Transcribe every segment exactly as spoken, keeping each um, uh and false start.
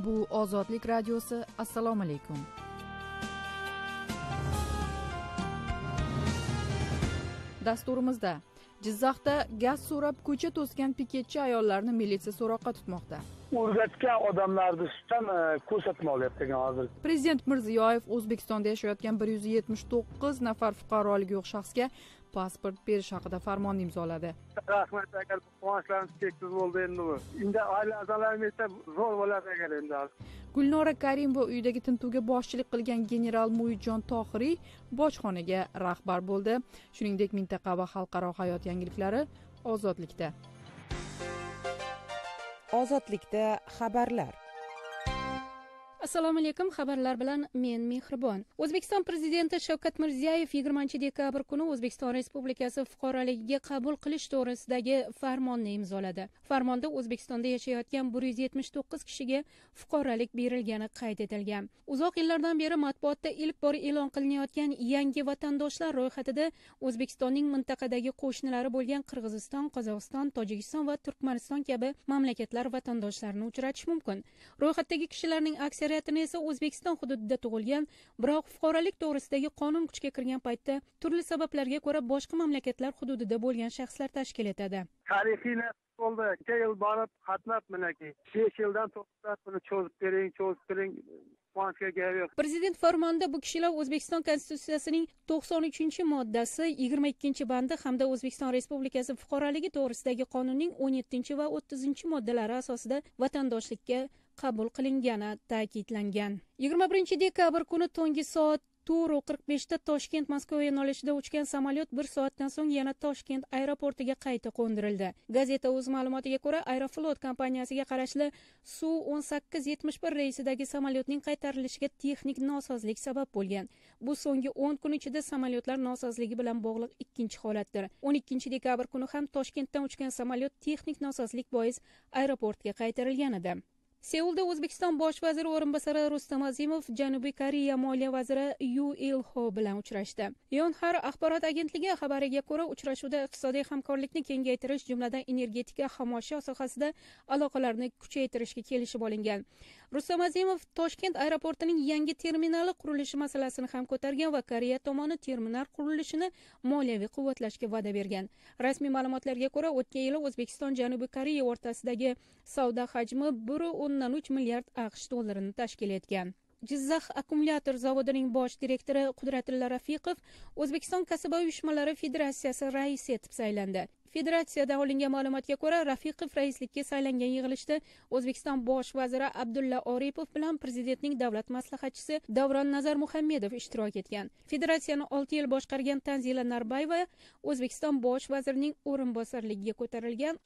Bu Ozodlik radiosi. Assalomu alaykum. Dasturimizda Jizzaxda gaz so'rab ko'cha to'sgan piketchi ayollarni militsiya so'roqqa tutmoqda. O'rgatgan odamlarni ham ko'rsatma olyapti hozir. Prezident Mirziyoyev O'zbekistonda yashayotgan bir yuz yetmish to'qqiz nafar fuqaroligi yo'q shaxsga pasport berish haqida farmonni imzoladi. Rahmat aka, quvonchlarimiz cheksiz bo'ldi endi bu. Endi oila a'zolarim esa zo'r bo'ladi aka endi. Gulnora Karimova uyidagi tintuvga boshchilik qilgan general Muidjon Tohiriy bojxonaga rahbar bo'ldi. Shuningdek, mintaqa va xalqaro hayot yangiliklari Ozodlikda. Ozodlikda xabarlar. Assalomu alaykum, xabarlar bilan men Mehribon. O'zbekiston prezidenti Shavkat Mirziyoyev yigirmanchi dekabr kuni O'zbekiston Respublikasi fuqaroligiga qabul qilish to'g'risidagi farmonni imzoladi. Farmonda O'zbekistonda yashayotgan bir yuz yetmish to'qqiz kishiga fuqarolik berilgani qayd etilgan. Uzoq yillardan beri matbuotda ilk bor e'lon qilinayotgan yangi vatandoshlar ro'yxatida O'zbekistonning mintaqadagi qo'shnilari bo'lgan Qirg'iziston, Qozog'iston, Tojikiston va Turkmaniston kabi mamlakatlar vatandoshlarini uchratish mumkin. Ro'yxatdagi kishilarning aksariyati esa O'zbekiston hududida tug'ilgan, biroq fuqarolik to'g'risidagi qonun kuchga kirgan paytda turli sabablarga ko'ra boshqa mamlakatlar hududida bo'lgan shaxslar tashkil etadi. Tarixiy bo'ldi. ikki yil borib qatnab minaki. besh yildan to'xtab buni cho'zib bering, cho'zib bering. Prezident farmonida bu kishilar O'zbekiston Konstitutsiyasining to'qson uchinchi moddasi yigirma ikkinchi bandi hamda O'zbekiston Respublikasi fuqaroligi to'g'risidagi qonunning o'n yettinchi va o'ttizinchi moddalari asosida vatandoshlikka qabul qilingani ta'kidlangan. yigirma birinchi dekabr kuni tungi soat to'rt qirq beshda Toshkent Moskva yo'nalishida uchgan samolyot bir soatdan so'ng yana Toshkent aeroportiga qayta qo'ndirildi. Gazeta o'z ma'lumotiga ko'ra, Aeroflot kompaniyasiga qarashli Su o'n sakkiz yetmish bir reysidagi samolyotning qaytarilishiga texnik nosozlik sabab bo'lgan. Bu so'nggi o'n kun ichida samolyotlar nosozligi bilan bog'liq ikkinchi holatdir. o'n ikkinchi dekabr kuni ham Toshkentdan uchgan samolyot texnik nosozlik bois aeroportga qaytarilgan edi. Seulda O'zbekiston bosh vaziri o'rinbosari Rustam Azimov Janubiy Koreya moliya vaziri Yu Il-ho bilan uchrashdi. Yonhap axborot agentligi xabariga ko'ra, uchrashuvda iqtisodiy hamkorlikni kengaytirish, jumladan energetika, xomashyo sohasida aloqalarni kuchaytirishga kelishib olingan. Rustam Azimov Toshkent aeroportining yangi terminali qurilishi masalasini ham ko'targan va Koreya tomoni terminal qurilishini moliyaviy quvvatlashga va'da bergan. Rasmiy ma'lumotlarga ko'ra, o'tgan yili O'zbekiston Janubiy Koreya o'rtasidagi savdo hajmi bir o'ndan uch milliard AQSh dollarini tashkil etgan. Jizzax akkumulyator zavodining bosh direktori Qudratulla Rafiqov O'zbekiston kasaba uyushmalari federatsiyasi raisi etib saylandi. Federatsiyadan olingan ma'lumotga ko'ra, Rafiqov raislikka saylangan yig'ilishda O'zbekiston bosh vaziri Abdulla Oripov bilan prezidentning davlat maslahatchisi Davron Nazarmuhammedov ishtirok etgan. Federatsiyani olti yil boshqargan Tanzila Narbayeva O'zbekiston bosh vazirining o'rinbosarligiga ko'tarilgan.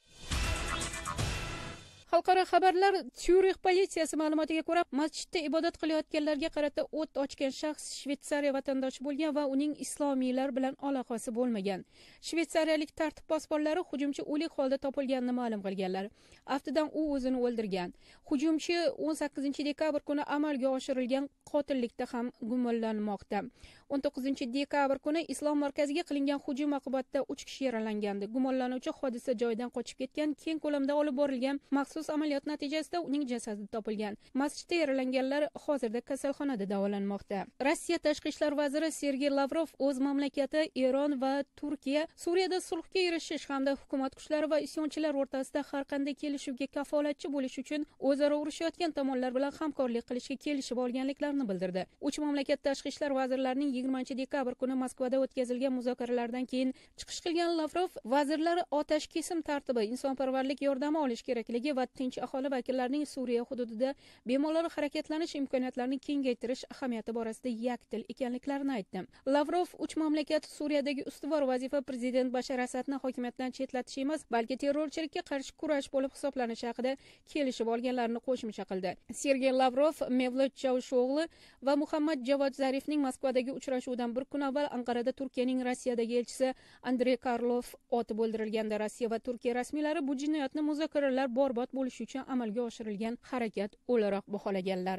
Xalqaro xabarlar. Syurix politsiyasi ma'lumotiga ko'ra, masjidda ibodat qilayotganlarga qarata o't ochgan shaxs Shveysariya vatandoshi bo'lgan va uning islomiylar bilan aloqasi bo'lmagan. Shveysariyalik tartib posbonlari hujumchi o'lik holda topilganini ma'lum qilganlar. Aftidan u o'zini o'ldirgan. Hujumchi o'n sakkizinchi dekabr kuni amalga oshirilgan qotillikda ham gumonlanmoqda. o'n to'qqizinchi dekabr kuni Islom markaziga qilingan hujum oqibatida uch kishi yaralangandi. Gumonlanuvchi hodisa joyidan qochib ketgan, keng ko'lamda olib borilgan maxsus amaliyot natijasida uning jasadi topilgan. Masjidda yaralanganlar hozirda kasalxonada davolanmoqda. Rossiya tashqi ishlar vaziri Sergey Lavrov o'z mamlakati Eron va Turkiya Suriyada sulhga erishish hamda hukumat kuchlari va isyonchilar o'rtasida har qanday kelishuvga kafolatchi bo'lish uchun o'zaro urushayotgan tomonlar bilan hamkorlik qilishga kelishib olganliklarini bildirdi. Uch mamlakat tashqi ishlar vazirlarining yigirmanchi dekabr kuni Moskvada o'tkazilgan muzokaralardan keyin chiqish qilgan Lavrov vazirlar otash kesim tartibi, insonparvarlik yordami olish kerakligi va tinch aholi vakillarining Suriya hududida bemalol harakatlanish imkoniyatlarini kengaytirish ahamiyati borasida yakdil ekanliklarini aytdi. Lavrov uch mamlakat Suriyadagi ustuvor vazifa prezident Bashar Asadni hokimiyatdan chetlatish emas, balki terrorchilikka qarshi kurash bo'lib hisoblanishi haqida kelishib olganlarini qo'shimcha qildi. Sergey Lavrov Mevlut Chavusho'g'li va Muhammad Javod Zarifning Moskvadagi uchrashuvidan bir kun avval Anqarada Turkiyaning Rossiyadagi elchisi Andrey Karlov otib o'ldirilganda Rossiya va Turkiya rasmiylari bu jinoyatni muzokaralar borbod bo'lishi uchun amalga oshirilgan harakat o'laroq baholaganlar.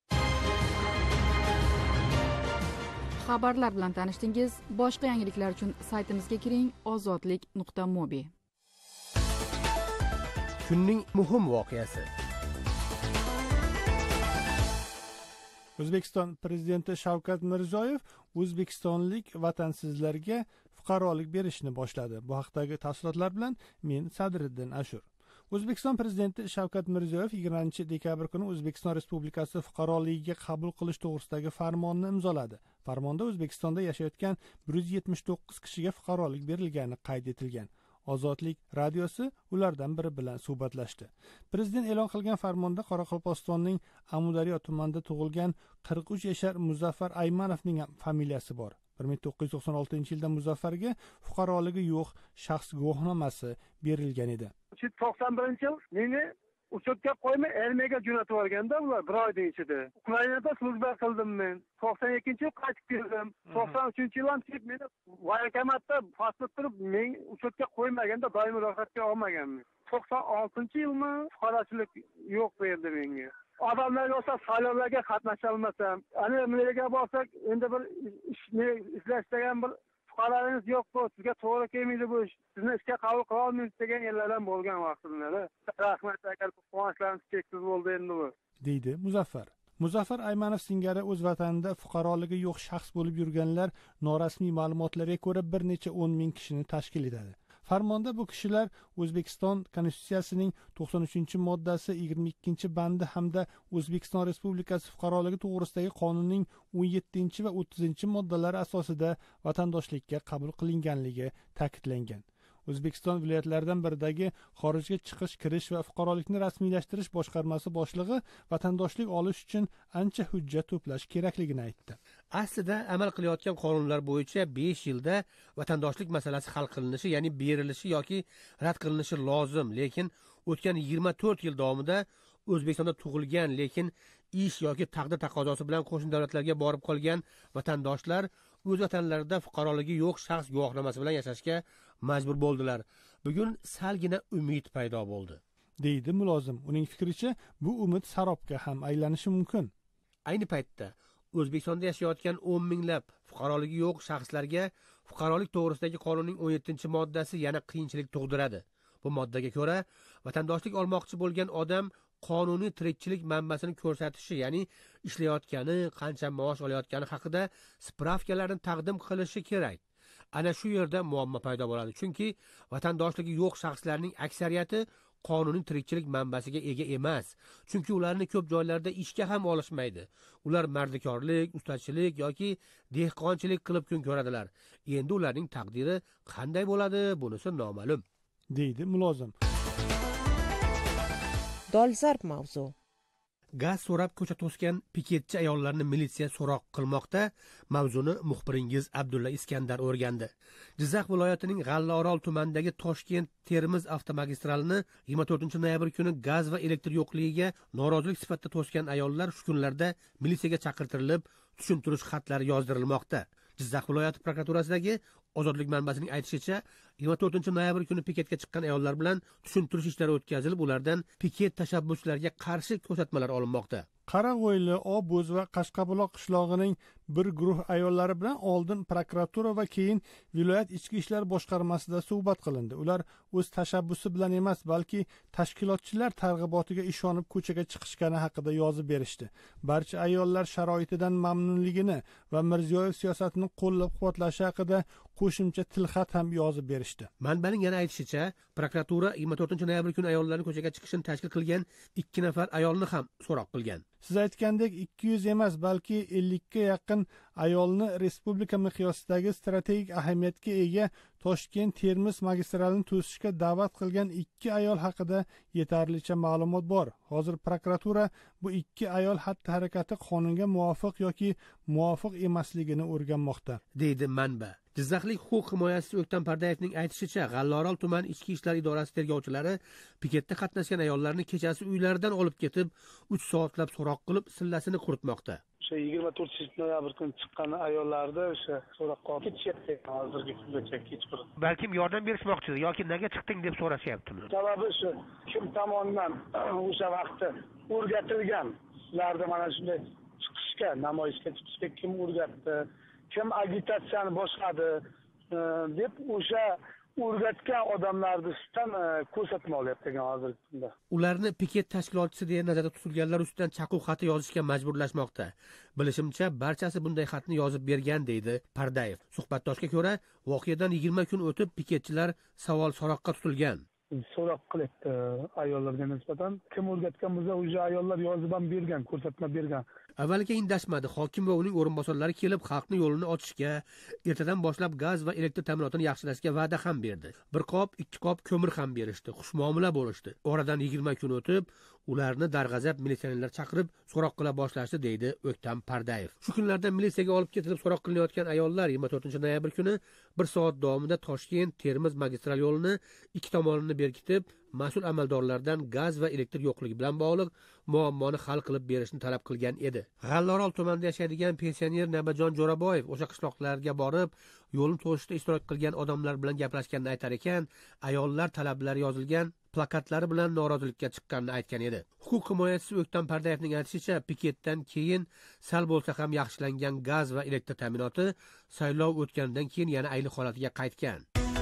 Xabarlar bilan tanishdingiz. Boshqa yangiliklar uchun saytimizga kiring ozodlik nuqta mobi. Kunning muhim voqeasi. O'zbekiston prezidenti Shavkat Mirziyoyev o'zbekistonlik vatansizlarga fuqarolik berishni boshladi. Bu haqdagi tafsilotlar bilan men Sadriddin Ashur. O'zbekiston prezidenti Shavkat Mirziyoyev yigirmanchi dekabr kuni O'zbekiston Respublikasi fuqaroligiga qabul qilish to'g'risidagi farmonni imzoladi. Farmonda O'zbekistonda yashayotgan bir yuz yetmish to'qqiz kishiga fuqarolik berilgani qayd etilgan. Ozodlik radiosi ulardan biri bilan suhbatlashdi. Prezident e'lon qilgan farmonda Qoraqalpog'istonning Amudaryo tumanida tug'ilgan qirq uch yashar Muzaffar Aymanovning familiyasi bor. bir ming to'qqiz yuz to'qson oltinchi yilda Muzaffarga fuqaroligi yo'q shaxs guvohnomasi berilgan edi. to'qson birinchi yil meni uchotga qo'ymay armiyaga jo'natib yuborganda ular bir oyning ichida. Ukrainada slujba qildim men. to'qson ikkinchi yil qaytib keldim. to'qson uchinchi yil ham kelib meni voyinkomatda pasport turib men uchotga qo'ymaganda doimiy ro'yxatga olmaganman. to'qson oltinchi yilmi fuqarochilik yo'q berdi menga. Odamlar olsa saylovlarga qatnasha olmasam, ana meriyaga borsak, endi bir ishni izlashdan bir fuqarolingiz yo'q bu, sizga to'g'ri kelmaydi bu ish, sizni ishga qabul qila olmaymiz degan yerlar ham bo'lgan vaqtlarda. Rahmat aka, quvonchlarimiz cheksiz bo'ldi endi bu. deydi Muzaffar. Muzaffar Aymanov singari o'z vatanida fuqaroligi yo'q shaxs bo'lib yurganlar norasmiy ma'lumotlarga ko'ra bir necha o'n ming kishini tashkil etadi. Farmonda bu kishilar O'zbekiston Konstitutsiyasining to'qson uchinchi moddasi yigirma ikkinchi bandi hamda O'zbekiston Respublikasi fuqaroligi to'g'risidagi qonunning o'n yettinchi va o'ttizinchi moddalari asosida vatandoshlikka qabul qilinganligi ta'kidlangan. O'zbekiston viloyatlaridan biridagi xorijga chiqish, kirish va fuqarolikni rasmiylashtirish boshqarmasi boshlig'i vatandoshlik olish uchun ancha hujjat to'plash kerakligini aytdi. Aslida amal qilayotgan qonunlar bo'yicha besh yilda vatandoshlik masalasi hal qilinishi, ya'ni berilishi yoki rad qilinishi lozim, lekin o'tgan yigirma to'rt yil davomida O'zbekistonda tug'ilgan, lekin ish yoki taqdir taqozosi bilan qo'shni davlatlarga borib qolgan vatandoshlar o'z vatanlarida fuqaroligi yo'q shaxs guvohnomasi bilan yashashga majbur bo'ldilar. Bugun salgina umid paydo bo'ldi, deydi mulozim. Uning fikricha, bu umid sarobga ham aylanishi mumkin. Ayni paytda O'zbekistonda yashayotgan o'n minglab fuqaroligi yo'q shaxslarga fuqarolik to'g'risidagi qonunning o'n yettinchi moddasi yana qiyinchilik tug'diradi. Bu moddaga ko'ra, vatandoshlik olmoqchi bo'lgan odam qonuniy tirikchilik manbasini ko'rsatishi, ya'ni ishlayotgani, qancha maosh olayotgani haqida spravkalarni taqdim qilishi kerak. Ana shu yerda muammo paydo bo'ladi, chunki vatandoshligi yo'q shaxslarning aksariyati qonuniy tirikchilik manbasiga ega emas. Chunki ularni ko'p joylarda ishga ham olishmaydi. Ular mardikorlik, ustachilik yoki dehqonchilik qilib kun ko'radilar. Endi ularning taqdiri qanday bo'ladi, bunisi noma'lum, deydi mulozim. Dolzarb mavzu. Gaz so'rab ko'cha to'sgan piketchi ayollarni militsiya so'roq qilmoqda. Mavzuni muxbiringiz Abdulla Iskandar o'rgandi. Jizzax viloyatining G'allaorol tumanidagi Toshkent-Termiz avtomagistralini yigirma to'rtinchi noyabr kuni gaz va elektr yo'qligiga norozilik sifatida to'sgan ayollar shu kunlarda militsiyaga chaqirtirilib, tushuntirish xatlari yozdirilmoqda. Jizzax viloyati prokuraturasidagi Ozodlik manbasining aytishicha, yigirma to'rtinchi noyabr kuni piketga chiqqan ayollar bilan tushuntirish ishlari o'tkazilib, ulardan piket tashabbuslariga qarshi ko'rsatmalar olinmoqda. Qarag'o'yli, Obuz va Qashqabuloq qishlog'ining bir guruh ayollari bilan oldin prokuratura va keyin viloyat ichki ishlar boshqarmasida suhbat qilindi. Ular o'z tashabbusi bilan emas, balki tashkilotchilar targ'ibotiga ishonib ko'chaga chiqishgani haqida yozib berishdi. Barcha ayollar sharoitidan mamnunligini va Mirziyoyev siyosatini qo'llab-quvvatlashi haqida qo'shimcha tilxat ham yozib berishdi. Manbaning yana aytishicha, prokuratura yigirma to'rtinchi noyabr kuni ayollarning ko'chaga chiqishini tashkil qilgan ikki nafar ayolni ham so'roq qilgan. Siz aytgandek ikki yuz emas, balki ellikka yaqin ayolni respublika miqyosidagi strategik ahamiyatga ega Toshkent-Termiz magistralini to'sishga da'vat qilgan ikki ayol haqida yetarlicha ma'lumot bor. Hozir prokuratura bu ikki ayol xatti-harakati qonunga muvofiq yoki muvofiq emasligini o'rganmoqda, deydi manba. Jizzaxlik huquq himoyachisi O'ktam Pardayevning aytishicha, G'allaorol tuman ichki ishlar idorasi tergovchilari piketda qatnashgan ayollarni kechasi uylaridan olib ketib, uch soatlab so'roq qilib, sillasini quritmoqda. O'sha yigirma to'rtinchi noyabr kuni chiqqan ayollarni o'sha so'roqqa olib ketishyapti hozirgi kungacha kechqurun. Balkim yordam berishmoqchi yoki nega chiqding deb so'rashyaptimi? Sababi shu, kim tomonidan o'sha vaqtda o'rgatilgan ularni mana shunday chiqishga, namoyishga chiqishga kim o'rgatdi, kim agitatsiyani boshladi deb o'sha o'rgatgan odamlarni ustidan ko'rsatma olyapti ekan hozirgi kunda. Ularni piket tashkilotchisi deya nazarda tutilganlar ustidan chaquv xati yozishga majburlashmoqda. Bilishimcha, barchasi bunday xatni yozib bergan deydi Pardayev. Suhbatdoshga ko'ra, voqeadan yigirma kun o'tib piketchilar savol-so'roqqa tutilgan. So'roq qilyapti ayollarga nisbatan. Kim o'rgatgan bo'lsa, o'sha ayollar yozib ham bergan, ko'rsatma bergan. Avvaliga indashmadi. Hokim va uning o'rinbosarlari kelib, xalqni yo'lini ochishga, ertadan boshlab gaz va elektr ta'minotini yaxshilashga va'da ham berdi. Bir qop, ikki qop ko'mir ham berishdi. Xushmuomala bo'lishdi. Oradan yigirma kun o'tib, ularni darg'azab militsionerlar chaqirib so'roq qila boshlashdi deydi O'ktam Pardayev. Shu kunlarda militsiyaga olib ketilib so'roq qilinayotgan ayollar yigirma to'rtinchi noyabr kuni bir soat davomida Toshkent-Termiz magistral yo'lini ikki tomonini berkitib, mas'ul amaldorlardan gaz va elektr yo'qligi bilan bog'liq muammoni hal qilib berishni talab qilgan edi. G'allorol tumanida yashaydigan pensioner Nabajon Jo'raboyev o'sha qishloqlarga borib, yo'lni to'sishda ishtirok qilgan odamlar bilan gaplashganini aytar ekan, ayollar talablari yozilgan plakatlari bilan norozilikka chiqqanini aytgan edi. Huquq himoyachisi O'ktam Pardayevning aytishicha, piketdan keyin sal bo'lsa ham yaxshilangan gaz va elektr ta'minoti saylov o'tganidan keyin yana ayni holatiga qaytgan.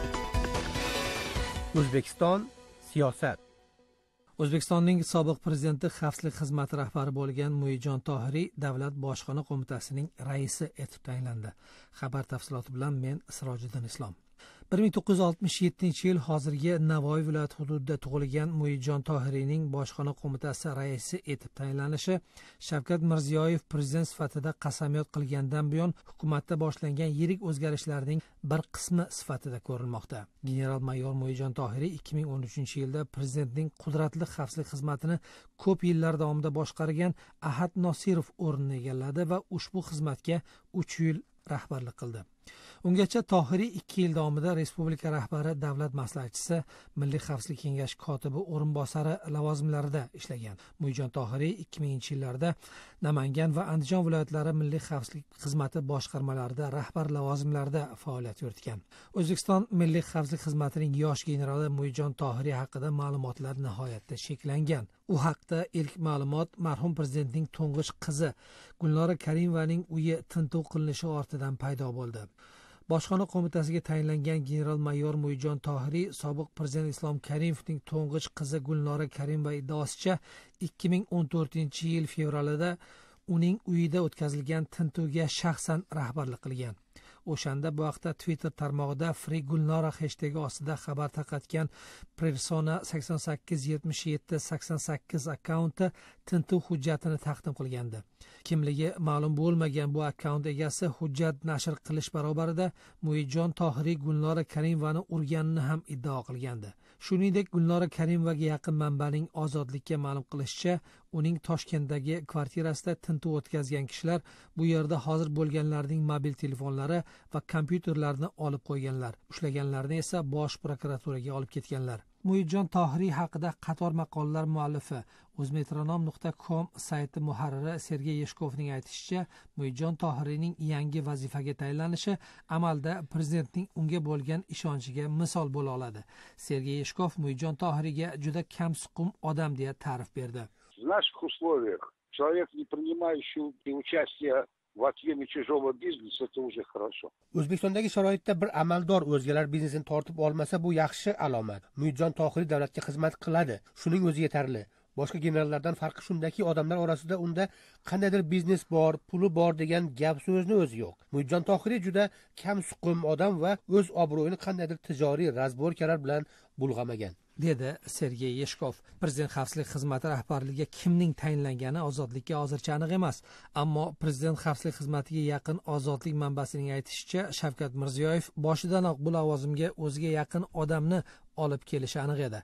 O'zbekiston siyosat. O'zbekistonning sobiq prezidenti xavfsizlik xizmati rahbari bo'lgan Muidjon Tohiriy Davlat bojxona qo'mitasining raisi etib tayinlandi. Xabar tafsiloti bilan men Sirojiddin Islom. bir ming to'qqiz yuz oltmish yettinchi yil hozirgi Navoiy viloyati hududida tug'ilgan Muidjon Tohiriyning bojxona qo'mitasi raisi etib tayinlanishi Shavkat Mirziyoyev prezident sifatida qasamyod qilgandan buyon hukumatda boshlangan yirik o'zgarishlarning bir qismi sifatida ko'rilmoqda. General-mayor Muidjon Tohiriy ikki ming o'n uchinchi yilda prezidentning qudratli xavfsizlik xizmatini ko'p yillar davomida boshqargan Ahad Nosirov o'rnini egalladi va ushbu xizmatga uch yil rahbarlik qildi. Ungacha Tohiriy ikki yil davomida respublika rahbari, davlat maslahatchisi, Milliy xavfsizlik kengashi kotibi o'rinbosari lavozimlarida ishlagan. Muidjon Tohiriy ikki minginchi yillarda Namangan va Andijon viloyatlari Milliy xavfsizlik xizmati boshqarmalarida rahbar lavozimlarida faoliyat yuritgan. O'zbekiston Milliy xavfsizlik xizmatining yosh generali Muidjon Tohiriy haqida ma'lumotlar nihoyatda cheklangan. U haqda ilk ma'lumot marhum prezidentning to'ng'ich qizi Gulnora Karimovaning uyi tintuv qilinishi ortidan paydo bo'ldi. Bojxona qo'mitasiga tayinlangan general-mayor Muidjon Tohiriy sobiq prezident Islom Karimovning to'ng'ich qizi Gulnora Karimova iddaosicha ikki ming o'n to'rtinchi yil fevralida uning uyida o'tkazilgan tintuvga shaxsan rahbarlik qilgan. O'shanda bu haqda Twitter tarmog'ida Free Gulnora hashtagi ostida xabar tarqatgan Persona sakson sakkiz yetmish yetti sakson sakkiz akkaunti tintuv hujjatini taqdim qilgandi. Kimligi ma'lum bo'lmagan bu akkaunt egasi hujjat nashr qilish barobarida Muidjon Tohiriy Gulnora Karimovani urganini ham iddao qilgandi. Shuningdek, Gulnora Karimovaga yaqin manbaning Ozodlikka ma'lum qilishicha, uning Toshkentdagi kvartirasida tintuv o'tkazgan kishilar bu yerda hozir bo'lganlarning mobil telefonlari va kompyuterlarini olib qo'yganlar. Ushlaganlarni esa Bosh prokuraturaga olib ketganlar. Muidjon Tohiriy haqida qator maqolalar muallifi o'zmetronom nuqta com sayti muharriri Sergey Yeshkovning aytishicha, Muidjon Tohiriyning yangi vazifaga tayinlanishi amalda prezidentning unga bo'lgan ishonchiga misol bo'la oladi. Sergey Yeshkov Muidjon Tohiriyga juda kamsuqum odam deya ta'rif berdi. В наших условиях человек, не принимающий участие в отъеме чужого бизнеса, это уже хорошо. O'zbekistondagi sharoitda bir amaldor o'zgalar biznesini tortib olmasa, bu yaxshi alomat. Muidjon Tohiriy davlatga xizmat qiladi. Shuning o'zi yetarli. Boshqa generallardan farqi shundaki, odamlar orasida unda qandaydir biznes bor, puli bor degan gap so'zni o'zi yo'q. Muidjon Tohiriy juda kamsuqum odam va o'z obro'yini qandaydir tijoriy razborkalar bilan bulg'amagan, dedi Sergey Yeshkov. Prezident xavfsizlik xizmati rahbarligiga kimning tayinlangani Ozodlikka hozircha aniq emas. Ammo prezident xavfsizlik xizmatiga yaqin Ozodlik manbasining aytishicha, Shavkat Mirziyoyev boshidanoq bu lavozimga o'ziga yaqin odamni olib kelishi aniq edi.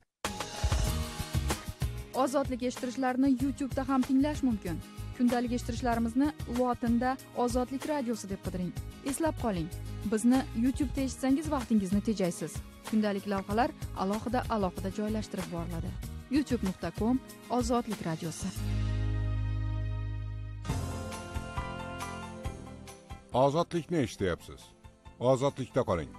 Ozodlik eshittirishlarni YouTube'da ham tinglash mumkin. Kundalik eshittirishlarimizni lotinda Ozodlik radiosi deb qidiring. Eslab qoling, bizni YouTube'da eshitsangiz vaqtingizni tejaysiz. Kundalik lavhalar alohida alohida joylashtirib boriladi. youtube nuqta com Ozodlik radiosi. Ozodlikni eshityapsiz. Ozodlikda qoling.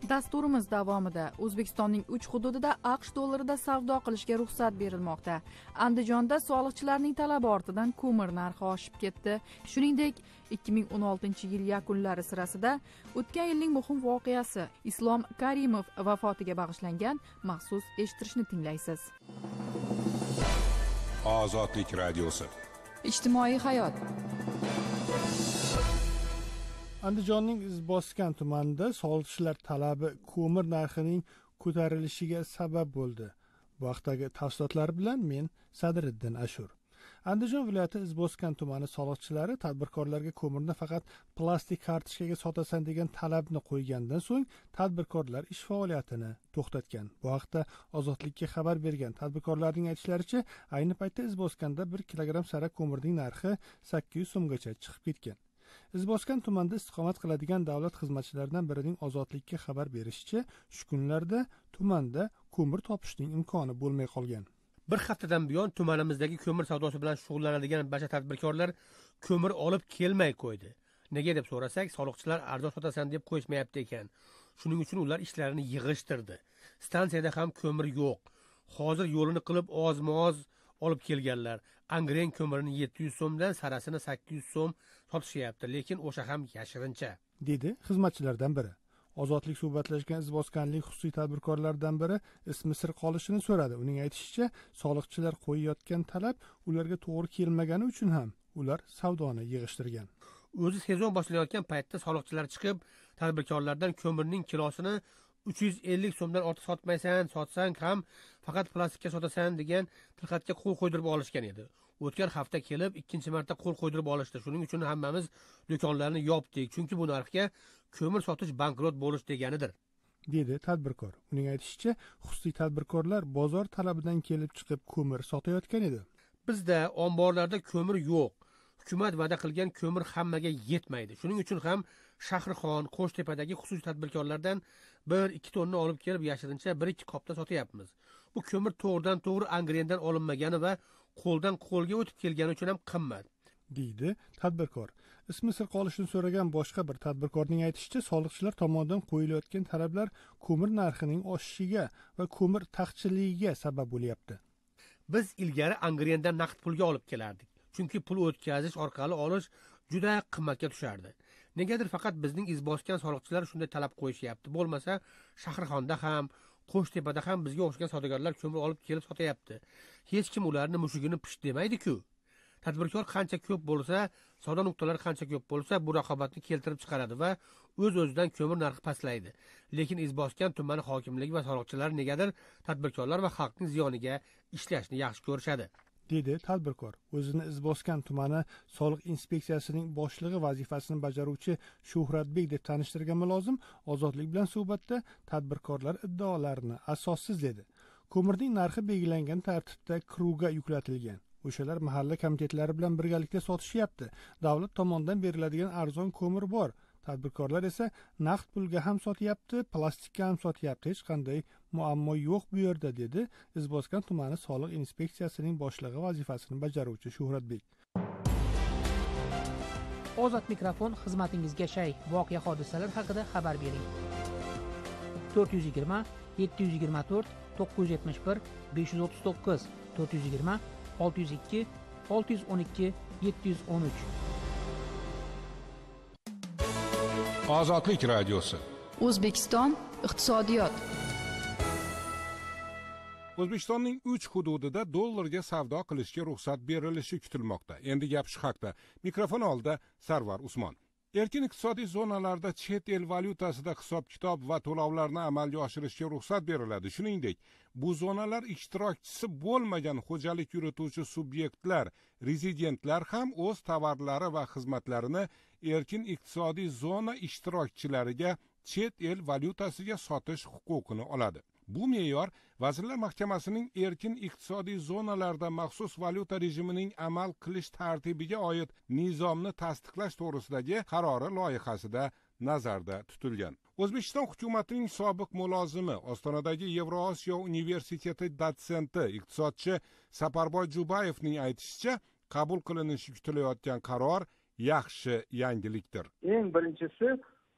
Dasturimiz davomida O'zbekistonning uch hududida AQSh dollarida savdo qilishga ruxsat berilmoqda. Andijonda soliqchilarning talabi ortidan ko'mir narxi oshib ketdi. Shuningdek, ikki ming o'n oltinchi yil yakunlari sirasida o'tgan yilning muhim voqeasi Islom Karimov vafotiga bag'ishlangan maxsus eshittirishni tinglaysiz. Ozodlik radiosi. Ijtimoiy hayot. Andijonning Izboskan tumanida soliqchilar talabi ko'mir narxining ko'tarilishiga sabab bo'ldi. Bu haqdagi tafsilotlar bilan men Sadriddin Ashur. Andijon viloyati Izboskan tumani soliqchilari tadbirkorlarga ko'mirni faqat plastik kartochkaga sotasan degan talabni qo'ygandan so'ng tadbirkorlar ish faoliyatini to'xtatgan. Bu haqda Ozodlikka xabar bergan tadbirkorlarning aytishlaricha, ayni paytda Izboskanda bir kilogramm sara ko'mirning narxi sakkiz yuz so'mgacha chiqib ketgan. Izboskan tumanida istiqomat qiladigan davlat xizmatchilaridan birining Ozodlikka xabar berishicha, shu kunlarda tumanda ko'mir topishning imkoni bo'lmay qolgan. Bir haftadan buyon tumanimizdagi ko'mir savdosi bilan shug'ullanadigan barcha tadbirkorlar ko'mir olib kelmay qo'ydi. Nega deb so'rasak, soliqchilar arzon sotasan deb qo'yishmayapti ekan. Shuning uchun ular ishlarini yig'ishtirdi. Stansiyada ham ko'mir yo'q. Hozir yo'lini qilib ozma-oz olib kelganlar. Angren ko'mirini yetti yuz so'mdan sarasini sakkiz yuz so'm sotishyapti, lekin o'sha ham yashirincha, dedi xizmatchilardan biri. Ozodlik suhbatlashgan Izboskanlik xususiy tadbirkorlardan biri ismi sir qolishini so'radi. Uning aytishicha, soliqchilar qo'yayotgan talab ularga to'g'ri kelmagani uchun ham ular savdoni yig'ishtirgan. O'zi sezon boshlanayotgan paytda soliqchilar chiqib, tadbirkorlardan ko'mirning kilosini uch yuz ellik so'mdan ortiq sotmaysan, sotsang ham faqat plastikka sotasan degan tilxatga qo'l qo'ydirib olishgan edi. O'tgan hafta kelib ikkinchi marta qo'l qo'ydirib olishdi. Shuning uchun hammamiz do'konlarni yopdik, chunki bu narxga ko'mir sotish bankrot bo'lish deganidir, dedi tadbirkor. Uning aytishicha, xususiy tadbirkorlar bozor talabidan kelib chiqib ko'mir sotayotgan edi. Bizda omborlarda ko'mir yo'q. Hukumat va'da qilgan ko'mir hammaga yetmaydi. Shuning uchun ham Shahrixon, Qo'shtepadagi xususiy tadbirkorlardan bir ikki tonna olib kelib yashirincha bir ikki qopda sotyapmiz. Bu ko'mir to'g'ridan to'g'ri Angrendan olinmagani va qo'ldan qo'lga o'tib kelgani uchun ham qimmat, deydi tadbirkor. Ismi sir qolishini so'ragan boshqa bir tadbirkorning aytishicha, soliqchilar tomonidan qo'yilayotgan talablar ko'mir narxining oshishiga va ko'mir taqchilligiga sabab bo'lyapti. Biz ilgari Angrendan naqd pulga olib kelardik. Chunki pul o'tkazish orqali olish juda qimmatga tushardi. Negadir faqat bizning Izboskan soliqchilar shunday talab qo'yishyapti. Bo'lmasa, Shahrixonda ham, Qo'shtepada ham bizga o'xshagan savdogarlar ko'mir olib kelib sotyapti. Hech kim ularni mushugini pisht demaydi-ku. Tadbirkor qancha ko'p bo'lsa, savdo nuqtalari qancha ko'p bo'lsa, bu raqobatni keltirib chiqaradi va o'z-o'zidan ko'mir narxi pastlaydi. Lekin Izboskan tumani hokimligi va soliqchilar negadir tadbirkorlar va xalqning ziyoniga ishlashni yaxshi ko'rishadi, dedi tadbirkor. O'zini Izboskan tumani soliq inspeksiyasining boshlig'i vazifasini bajaruvchi Shuhratbek deb tanishtirgan mulozim Ozodlik bilan suhbatda tadbirkorlar iddaolarini asossiz dedi. Ko'mirning narxi belgilangan tartibda kruga yuklatilgan. O'shalar mahalla komitetlari bilan birgalikda sotishyapti. Davlat tomonidan beriladigan arzon ko'mir bor. Tadbirkorlar esa naqd pulga ham sotyapti, plastikka ham sotyapti. Hech qanday muammo yo'q bu yerda, dedi Izboskan tumani soliq inspeksiyasining boshlig'i vazifasini bajaruvchi Shuhratbek. Ozod mikrofon xizmatingizga shay. Voqea hodisalar haqida xabar bering. to'rt yuz yigirma yetti yuz yigirma to'rt to'qqiz yuz yetmish bir besh yuz o'ttiz to'qqiz to'rt yuz yigirma olti yuz ikki olti yuz o'n ikki yetti yuz o'n uch. Ozodlik radiosi. O'zbekiston iqtisodiyot. O'zbekistonning uch hududida dollarga savdo qilishga ruxsat berilishi kutilmoqda. Endi gap shu haqda. Mikrofon oldida Sarvar Usmon. Erkin iqtisodiy zonalarda chet el valyutasida hisob-kitob va to'lovlarni amalga oshirishga ruxsat beriladi. Shuningdek, bu zonalar ishtirokchisi bo'lmagan xo'jalik yurituvchi subyektlar, rezidentlar ham o'z tovarlari va xizmatlarini erkin iqtisodiy zona ishtirokchilariga chet el valyutasiga sotish huquqini oladi. Bu me'yor Vazirlar Mahkamasining erkin iqtisodiy zonalarda maxsus valyuta rejimining amal qilish tartibiga oid nizomni tasdiqlash to'g'risidagi qarori loyihasida nazarda tutilgan. O'zbekiston hukumatining sobiq mulozimi, Ostonadagi Yevrosiyo universiteti dotsenti, iqtisodchi Saparboy Jubayevning aytishicha, qabul qilinishi kutilayotgan qaror yaxshi yangilikdir. Eng birinchisi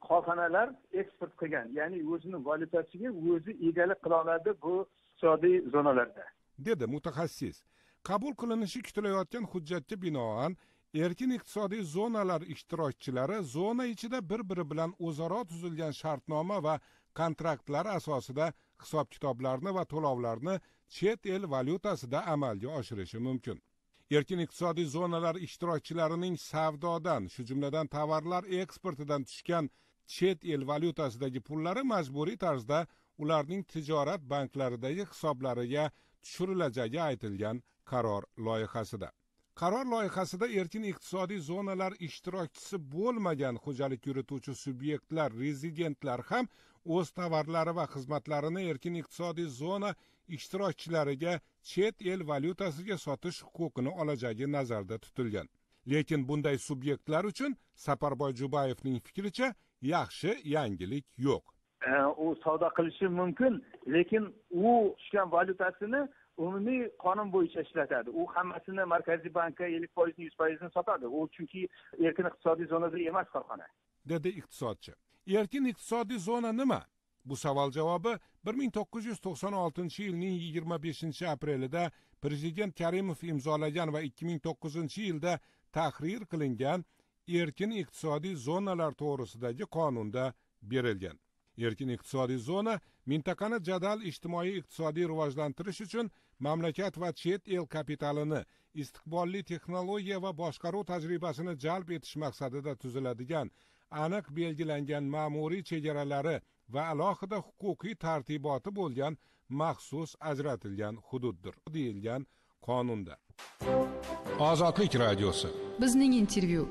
korxonalar eksport qilgan, ya'ni o'zini valyutasiga o'zi egalik qila oladi bu iqtisodiy zonalarda, dedi mutaxassis. Qabul qilinishi kutilayotgan hujjatga binoan erkin iqtisodiy zonalar ishtirokchilari zona ichida bir-biri bilan o'zaro tuzilgan shartnoma va kontraktlar asosida hisob-kitoblarni va to'lovlarni chet el valyutasida amalga oshirishi mumkin. Erkin iqtisodiy zonalar ishtirokchilarining savdodan, shu jumladan tovarlar eksportidan tushgan chet el valyutasidagi pullari majburiy tarzda ularning tijorat banklaridagi hisoblariga tushirilajagi aytilgan qaror loyihasida. Qaror loyihasida erkin iqtisodiy zonalar ishtirokchisi bo'lmagan xo'jalik yurituvchi subyektlar, rezidentlar ham o'z tovarlari va xizmatlarini erkin iqtisodiy zona ishtirokchilariga chet el valyutasiga sotish huquqini olajagi nazarda tutilgan. Lekin bunday subyektlar uchun Saparboy Jubayevning fikricha yaxshi yangilik yo'q. U savdo qilishi mumkin, lekin u tushgan valyutasini umumiy qonun bo'yicha ishlatadi. U hammasini Markaziy bankka ellik foiz yuz foiz sotadi. U chunki erkin iqtisodiy zonada emas korxona, dedi iqtisodchi. Erkin iqtisodiy zona nima? Bu savol javobi bir ming to'qqiz yuz to'qson oltinchi yilning yigirma beshinchi aprelida Prezident Karimov imzolagan va ikki ming to'qqizinchi yilda tahrir qilingan erkin iqtisodiy zonalar to'g'risidagi qonunda berilgan. Erkin iqtisodiy zona mintaqani jadal ijtimoiy iqtisodiy rivojlantirish uchun mamlakat va chet el kapitalini, istiqbolli texnologiya va boshqaruv tajribasini jalb etish maqsadida tuziladigan, aniq belgilangan ma'muriy chegaralari va alohida huquqiy tartiboti bo'lgan maxsus ajratilgan hududdir, deyilgan qonunda. Ozodlik radiosi. Bizning intervyu.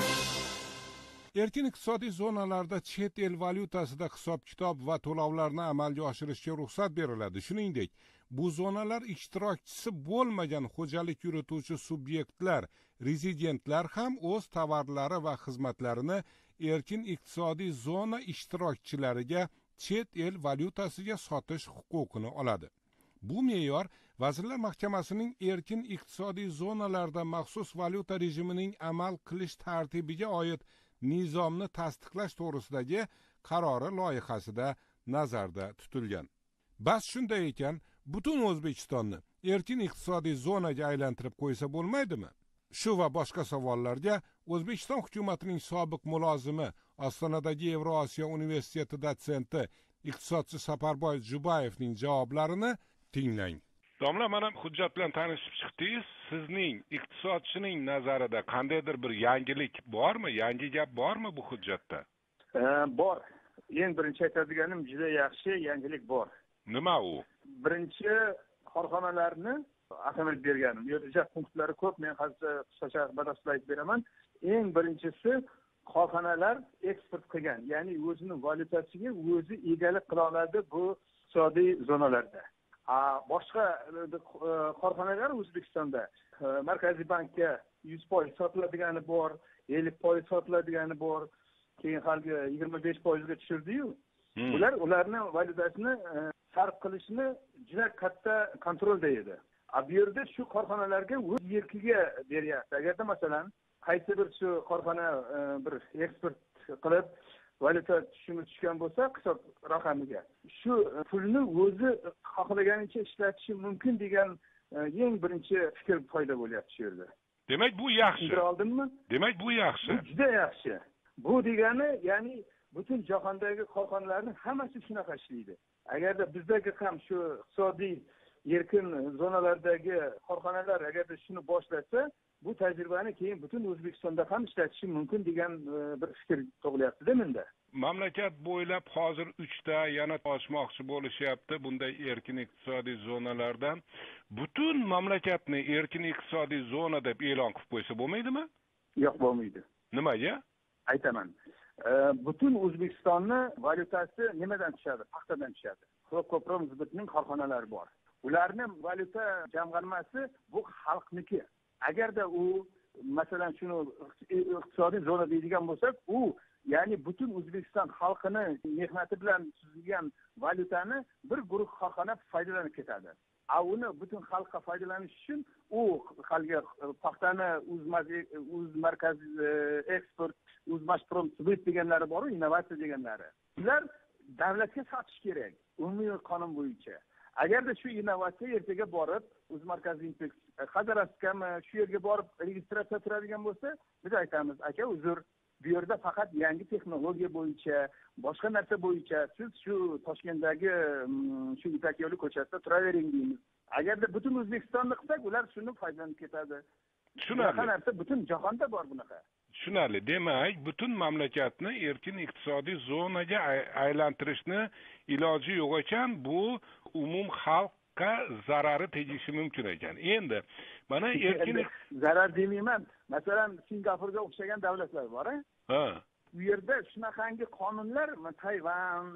Erkin iqtisodiy zonalarda chet el valyutasida hisob-kitob va to'lovlarni amalga oshirishga ruxsat beriladi. Shuningdek, bu zonalar ishtirokchisi bo'lmagan xo'jalik yurituvchi subyektlar, rezidentlar ham o'z tovarlari va xizmatlarini erkin iqtisodiy zona ishtirokchilariga chet el valyutasiga sotish huquqini oladi. Bu me'yor Vazirlar Mahkamasining erkin iqtisodiy zonalarda maxsus valyuta rejimining amal qilish tartibiga oid nizomni tasdiqlash to'g'risidagi qarori loyihasida nazarda tutilgan. Bas shunday ekan, butun O'zbekistonni erkin iqtisodiy zonaga aylantirib qo'ysa bo'lmaydimi? Shu va boshqa savollarga O'zbekiston hukumatining sobiq mulozimi, Ostonadagi Yevrosiyo universiteti dotsenti, iqtisodchi Saparboy Jubayevning javoblarini tinglang. Domla, mana hujjat bilan tanishib chiqdingiz. Sizning iqtisodchining nazarida qandaydir bir yangilik bormi? Yangi gap bormi bu hujjatda? Bor. Eng birinchi aytadiganim juda yaxshi yangilik bor. Nima u? Birinchi korxonalarni ahamiyat berganim. Bu yerda punktlari ko'p, men hozir qisqacha batafsil aytib beraman. Eng birinchisi korxonalar eksport qilgan, ya'ni o'zining valyutasiga o'zi egalik qila oladi bu iqtisodiy zonalarda. Boshqa korxonalar O'zbekistonda Markaziy bankka yuz foiz sotiladigani bor, ellik foiz sotiladigani bor, keyin hali yigirma besh foizga tushirdi-yu. Ular ularni valyutasini sarf qilishni juda katta kontrolda edi. Bu yerda shu korxonalarga o'z erkiga beryapti. Agarda masalan qaysi bir shu korxona bir eksport qilib valyuta tushumi tushgan bo'lsa hisob raqamiga, shu pulni o'zi xohlaganicha ishlatishi mumkin degan eng birinchi fikr foyda bo'lyapti shu yerda. Demak bu yaxshi. Tushundira oldimmi? Demak bu yaxshi. Bu juda yaxshi. Bu degani, ya'ni butun jahondagi korxonalarning hammasi shunaqa ishlaydi. Agarda bizdagi ham shu iqtisodiy erkin zonalardagi korxonalar agarda shuni boshlasa, bu tajribani keyin butun O'zbekistonda ham ishlatishi mumkin degan bir fikr tug'ilyapti-da menda. Mamlakat bo'ylab hozir uchta yana ochmoqchi bo'lishyapti bunday erkin iqtisodiy zonalardan. Butun mamlakatni erkin iqtisodiy zona deb e'lon qilib qo'ysa bo'lmaydimi? Yo'q, bo'lmaydi. Nimaga? Aytaman. Butun O'zbekistonni valyutasi nimadan tushadi? Paxtadan tushadi. Ko'prom-zubitning korxonalari bor. Ularning valyuta jamg'armasi bu xalqniki. Agarda u masalan shuni iqtisodiy zona deydigan bo'lsak, u ya'ni butun O'zbekiston xalqini mehnati bilan tuzilgan valyutani bir guruh korxona foydalanib ketadi. a uni butun xalqqa foydalanish uchun u haligi paxtani o'z markaz eksport o'zmashprom sbit deganlari bor, innovatsiya deganlari. Ular davlatga sotish kerak umumiy qonun bo'yicha. Agarda shu innovatsiya ertaga borib o'z markaz xazaratgami shu yerga borib registratsiya turadigan bo'lsa, biz aytamiz, aka uzr, bu yerda faqat yangi texnologiya bo'yicha, boshqa narsa bo'yicha siz shu Toshkentdagi shu Ipak yo'li ko'chasida turavering deymiz. Agarda butun O'zbekistonni qilsak, ular shuni foydalanib ketadi. Shunaqa narsa butun jahonda bor bunaqa. Tushunarli. Demak, butun mamlakatni erkin iqtisodiy zonaga aylantirishni iloji yo'q ekan, bu umum xalqqa zarari tegishi mumkin ekan. Endi mana erkin zarar demayman. Masalan, Singapurga o'xshagan davlatlar bor, ha? Bu yerda shunaqangi qonunlar, Tayvan,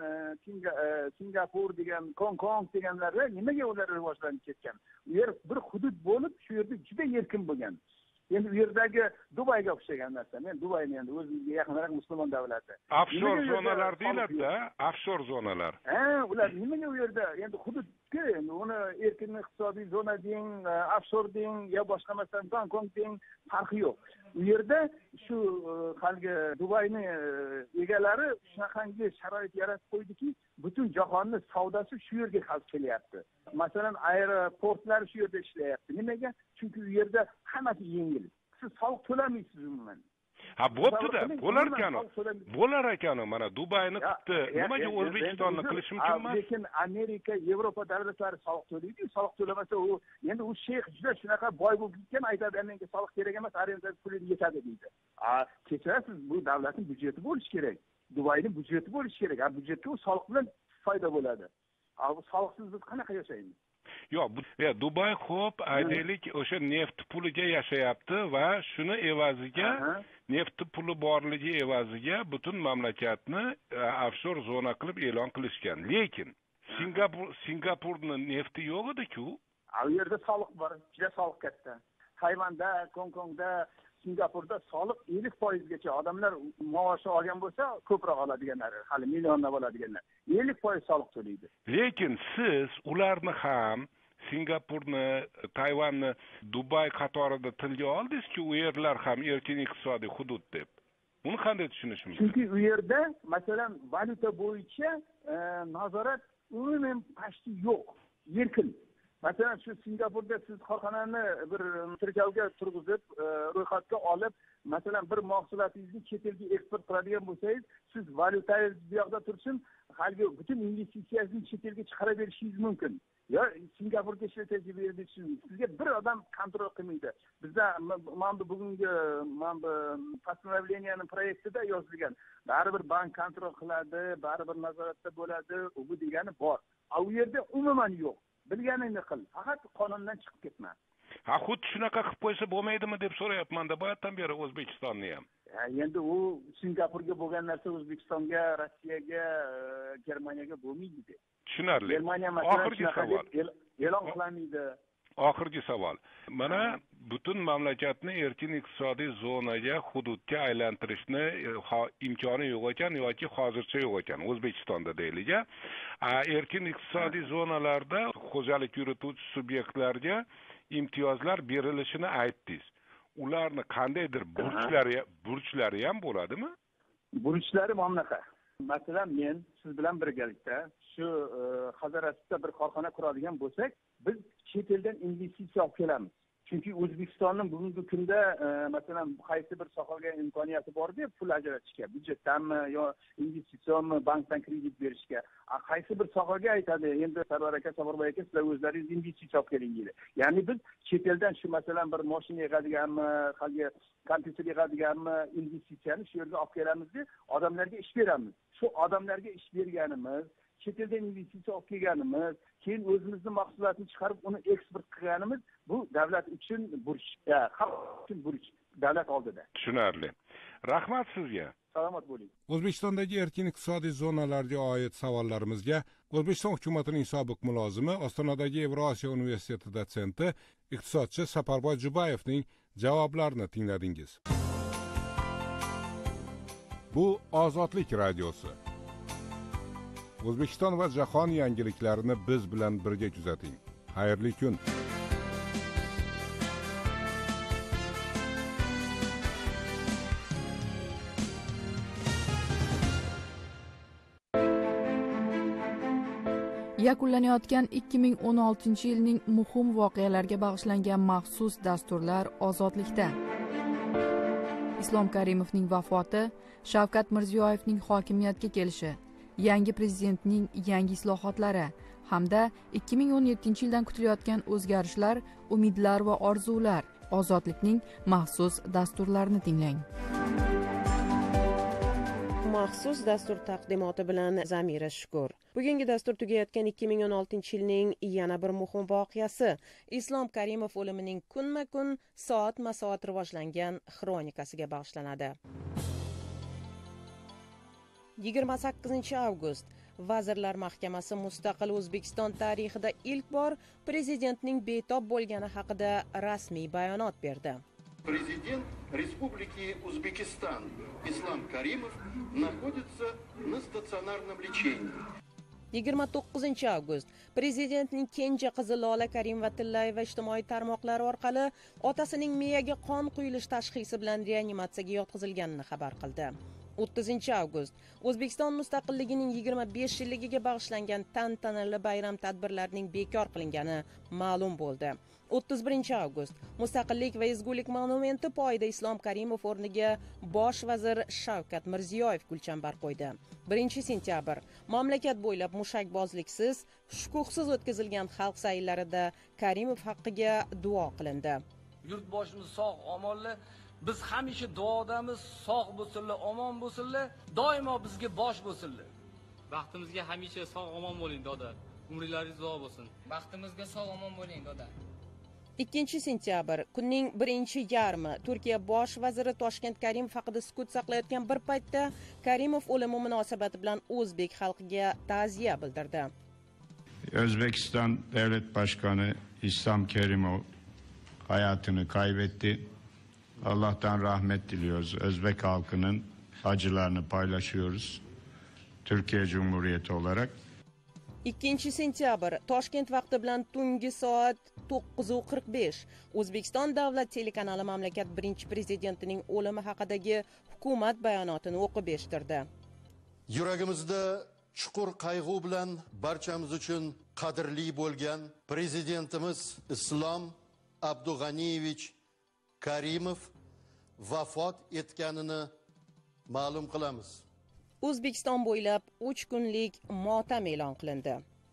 Singapur degan, Hong Kong deganlar nimaga ular rivojlanib ketgan? U yer bir hudud bo'lib, shu yerda juda erkin bo'lgan. Endi u yerdagi Dubayga o'xshagan narsa. Men Dubayni endi o'zimizga yaqinroq musulmon davlati. Offshore zonalar deyiladi-da, offshore zonalar. Ha, ular nimaga u yerda endi hududga, endi uni erkin iqtisodiy zona deng, offshore deng, yo boshqa masalan Hong Kong deng, farqi yo'q. U yerda shu haligi Dubayni egalari shunaqangi sharoit yaratib qo'ydiki, butun jahonni savdosi shu yerga qalb kelyapti. Masalan, aeroportlar shu yerda ishlayapti. Nimaga? Chunki u yerda hammasi yengil. Siz soliq to'lamaysiz umuman. Ha, bo'pti-da, bo'lar ekan. Bo'lar ekan, mana Dubayni qildi. Nimaga O'zbekistonni qilish mumkin emas? Lekin Amerika, Yevropa davlatlari soliq to'laydi. Soliq to'lamasa u endi u sheyx juda shunaqa boy bo'lib ketgan, aytadi, menga soliq kerak emas, arenda puli yetadi deydi. A, kechirasiz, bu davlatning byudjeti bo'lishi kerak. Dubayning byudjeti bo'lishi kerak. A, byudjetga u soliq bilan foyda bo'ladi. A, bu soliqsiz biz qanaqa yashaymiz? Yo'q, bu Dubay xo'p, aytaylik, o'sha neft puliga yashayapti va shuni evaziga, neft puli borligi evaziga butun mamlakatni offshore zona qilib e'lon qilishgan. Lekin Singapur Singapurni nefti yo'q edi-ku. U yerda soliq bor, juda soliq katta. Tayvanda, Hong Kongda, Singapurda soliq ellik foiz gacha odamlar maoshi olgan bo'lsa, ko'proq oladiganlar, hali millionlab oladiganlar ellik foiz soliq to'laydi. Lekin siz ularni ham Singapurni, Tayvanni Dubay qatorida tilga oldingiz-ku, u yerlar ham erkin iqtisodiy hudud deb. Uni qanday tushunish mumkin? Chunki u yerda, masalan, valyuta bo'yicha nazorat umuman pashti yo'q, erkin. Masalan, shu Singapurda siz korxonani bir tirkavga turg'izib, ro'yxatga olib, masalan, bir mahsulotingizni chet elga eksport qiladigan bo'lsangiz, siz valyutangiz bu yoqda tursin, haligi butun investitsiyangizni chet elga chiqarib berishingiz mumkin. Yo, Singapurga ishlatib berishingiz. Sizga bir odam kontrol qilmaydi. Bizda mana bu bugungi mana bu постановлениyaning proyektida yozilgan. Baribir bank kontrol qiladi, baribir nazoratda bo'ladi, u degani bor. A u yerda umuman yo'q. Bilganingni qil, faqat qonundan chiqib ketma. Ha, xuddi shunaqa qilib qo'ysa bo'lmaydimi deb so'rayapman-da, boyatdan beri O'zbekistonni ham. Ha, endi u Singapurga bo'lgan narsa O'zbekistonga, Rossiyaga, Germaniyaga bo'lmaydi. Tushunarli. Germaniya oxirgi savol. E'lon qilmaydi. Oxirgi savol. Mana butun mamlakatni erkin iqtisodiy zonaga, hududga aylantirishni imkoni yo'q ekan yoki hozircha yo'q ekan O'zbekistonda deylik. Erkin iqtisodiy zonalarda xo'jalik yurituvchi subyektlarga imtiyozlar berilishini aytdingiz. Ularni qandaydir burchlari burchlari ham bo'ladimi? Burchlari mamlakat. Masalan, men siz bilan birgalikda shu Hazaratda bir korxona quradigan bo'lsak, biz chet eldan investitsiya olib kelamiz. Chunki O'zbekistonning bugungi kunda masalan qaysi bir sohaga imkoniyati bor deb pul ajratishga, byudjetdanmi yo investitsionmi, bankdan kredit berishga, qaysi bir sohaga aytadi, endi Sarvar aka, Safarboy aka, sizlar o'zlaringiz investitsiya olib keling deydi. Ya'ni biz chet eldan shu masalan bir mashina yig'adiganmi, hali kompyuter yig'adiganmi investitsiyani shu yerga olib kelamiz deb odamlarga ish beramiz. Shu odamlarga ish berganimiz, chet eldan investitsiya olib kelganimiz, keyin o'zimizning mahsulotni chiqarib uni eksport qilganimiz bu davlat uchun burch, xalq uchun burch, davlat oldida. Tushunarli. Rahmat sizga. Salomat bo'ling. O'zbekistondagi erkin iqtisodiy zonalarga oid savollarimizga O'zbekiston hukumatining sobiq mulozimi, Ostonadagi Yevrosiyo universiteti dotsenti, iqtisodchi Saparboy Jubayevning javoblarini tingladingiz. Bu Ozodlik radiosi. O'zbekiston va jahon yangiliklarini biz bilan birga kuzating. xayrli kun. yakunlanayotgan ikki ming o'n oltinchi yilning muhim voqealarga bag'ishlangan maxsus dasturlar ozodlikda. Islom Karimovning vafoti, Shavkat Mirziyoyevning hokimiyatga kelishi, yangi prezidentning yangi islohotlari hamda ikki ming o'n yettinchi yildan kutilayotgan o'zgarishlar, umidlar va orzular. Ozodlikning maxsus dasturlarini tinglang. Maxsus dastur taqdimoti bilan Zamira Shukur. Bugungi dastur tugayotgan ikki ming o'n oltinchi yilning yana bir muhim voqeasi Islom Karimov o'limining kunma-kun, soat-masoat rivojlangan xronikasiga bag'ishlanadi. yigirma sakkizinchi avgust Vazirlar Mahkamasi mustaqil O'zbekiston tarixida ilk bor prezidentning betob bo'lgani haqida rasmiy bayonot berdi. Президент Республики Узбекистан Ислам Каримов находится на стационарном лечении. yigirma to'qqizinchi avgust prezidentning kenja qizi Lola Karimova-Tillayeva ijtimoiy tarmoqlar orqali otasining miyaga qon quyilish tashxisi bilan reanimatsiyaga yotqizilganini xabar qildi. o'ttizinchi avgust O'zbekiston mustaqilligining yigirma besh yilligiga bag'ishlangan tantanali bayram tadbirlarining bekor qilingani ma'lum bo'ldi. o'ttiz birinchi avgust Mustaqillik va ezgulik monumenti poyida Islom Karimov o'rniga bosh vazir Shavkat Mirziyoyev gulchambar qo'ydi. birinchi sentyabr mamlakat bo'ylab mushakbozliksiz, shukuhsiz o'tkazilgan xalq sayillarida Karimov haqqiga duo qilindi. Yurtboshimiz sog', omonli, biz hamisha duodamiz, sog' bo'lsinlar, omon bo'lsinlar, doimo bizga bosh bo'lsinlar. Baxtimizga hamisha sog' omon bo'ling, doda. Umringiz uzoq bo'lsin. Baxtimizga sog' omon bo'ling, doda. ikkinchi sentyabr kunning birinchi yarmi Turkiya bosh vaziri Toshkent Karimov haqida sukut saqlayotgan bir paytda Karimov o'limi munosabati bilan o'zbek xalqiga ta'ziya bildirdi. Özbekistan Devlet Başkanı İslam Kerimov hayatını kaybetti. Allah'tan rahmet diliyoruz. Özbek halkının acılarını paylaşıyoruz. Türkiye Cumhuriyeti olarak. ikkinchi sentyabr Toshkent vaqti bilan tungi soat to'qqiz qirq besh O'zbekiston davlat telekanali mamlakat birinchi prezidentining o'limi haqidagi hukumat bayonotini o'qib eshittirdi. Yuragimizda chuqur qayg'u bilan barchamiz uchun qadrli bo'lgan prezidentimiz Islom Abdug'aniyevich Karimov vafot etganini ma'lum qilamiz. O'zbekiston bo'ylab uch kunlik motam e'lon qilindi.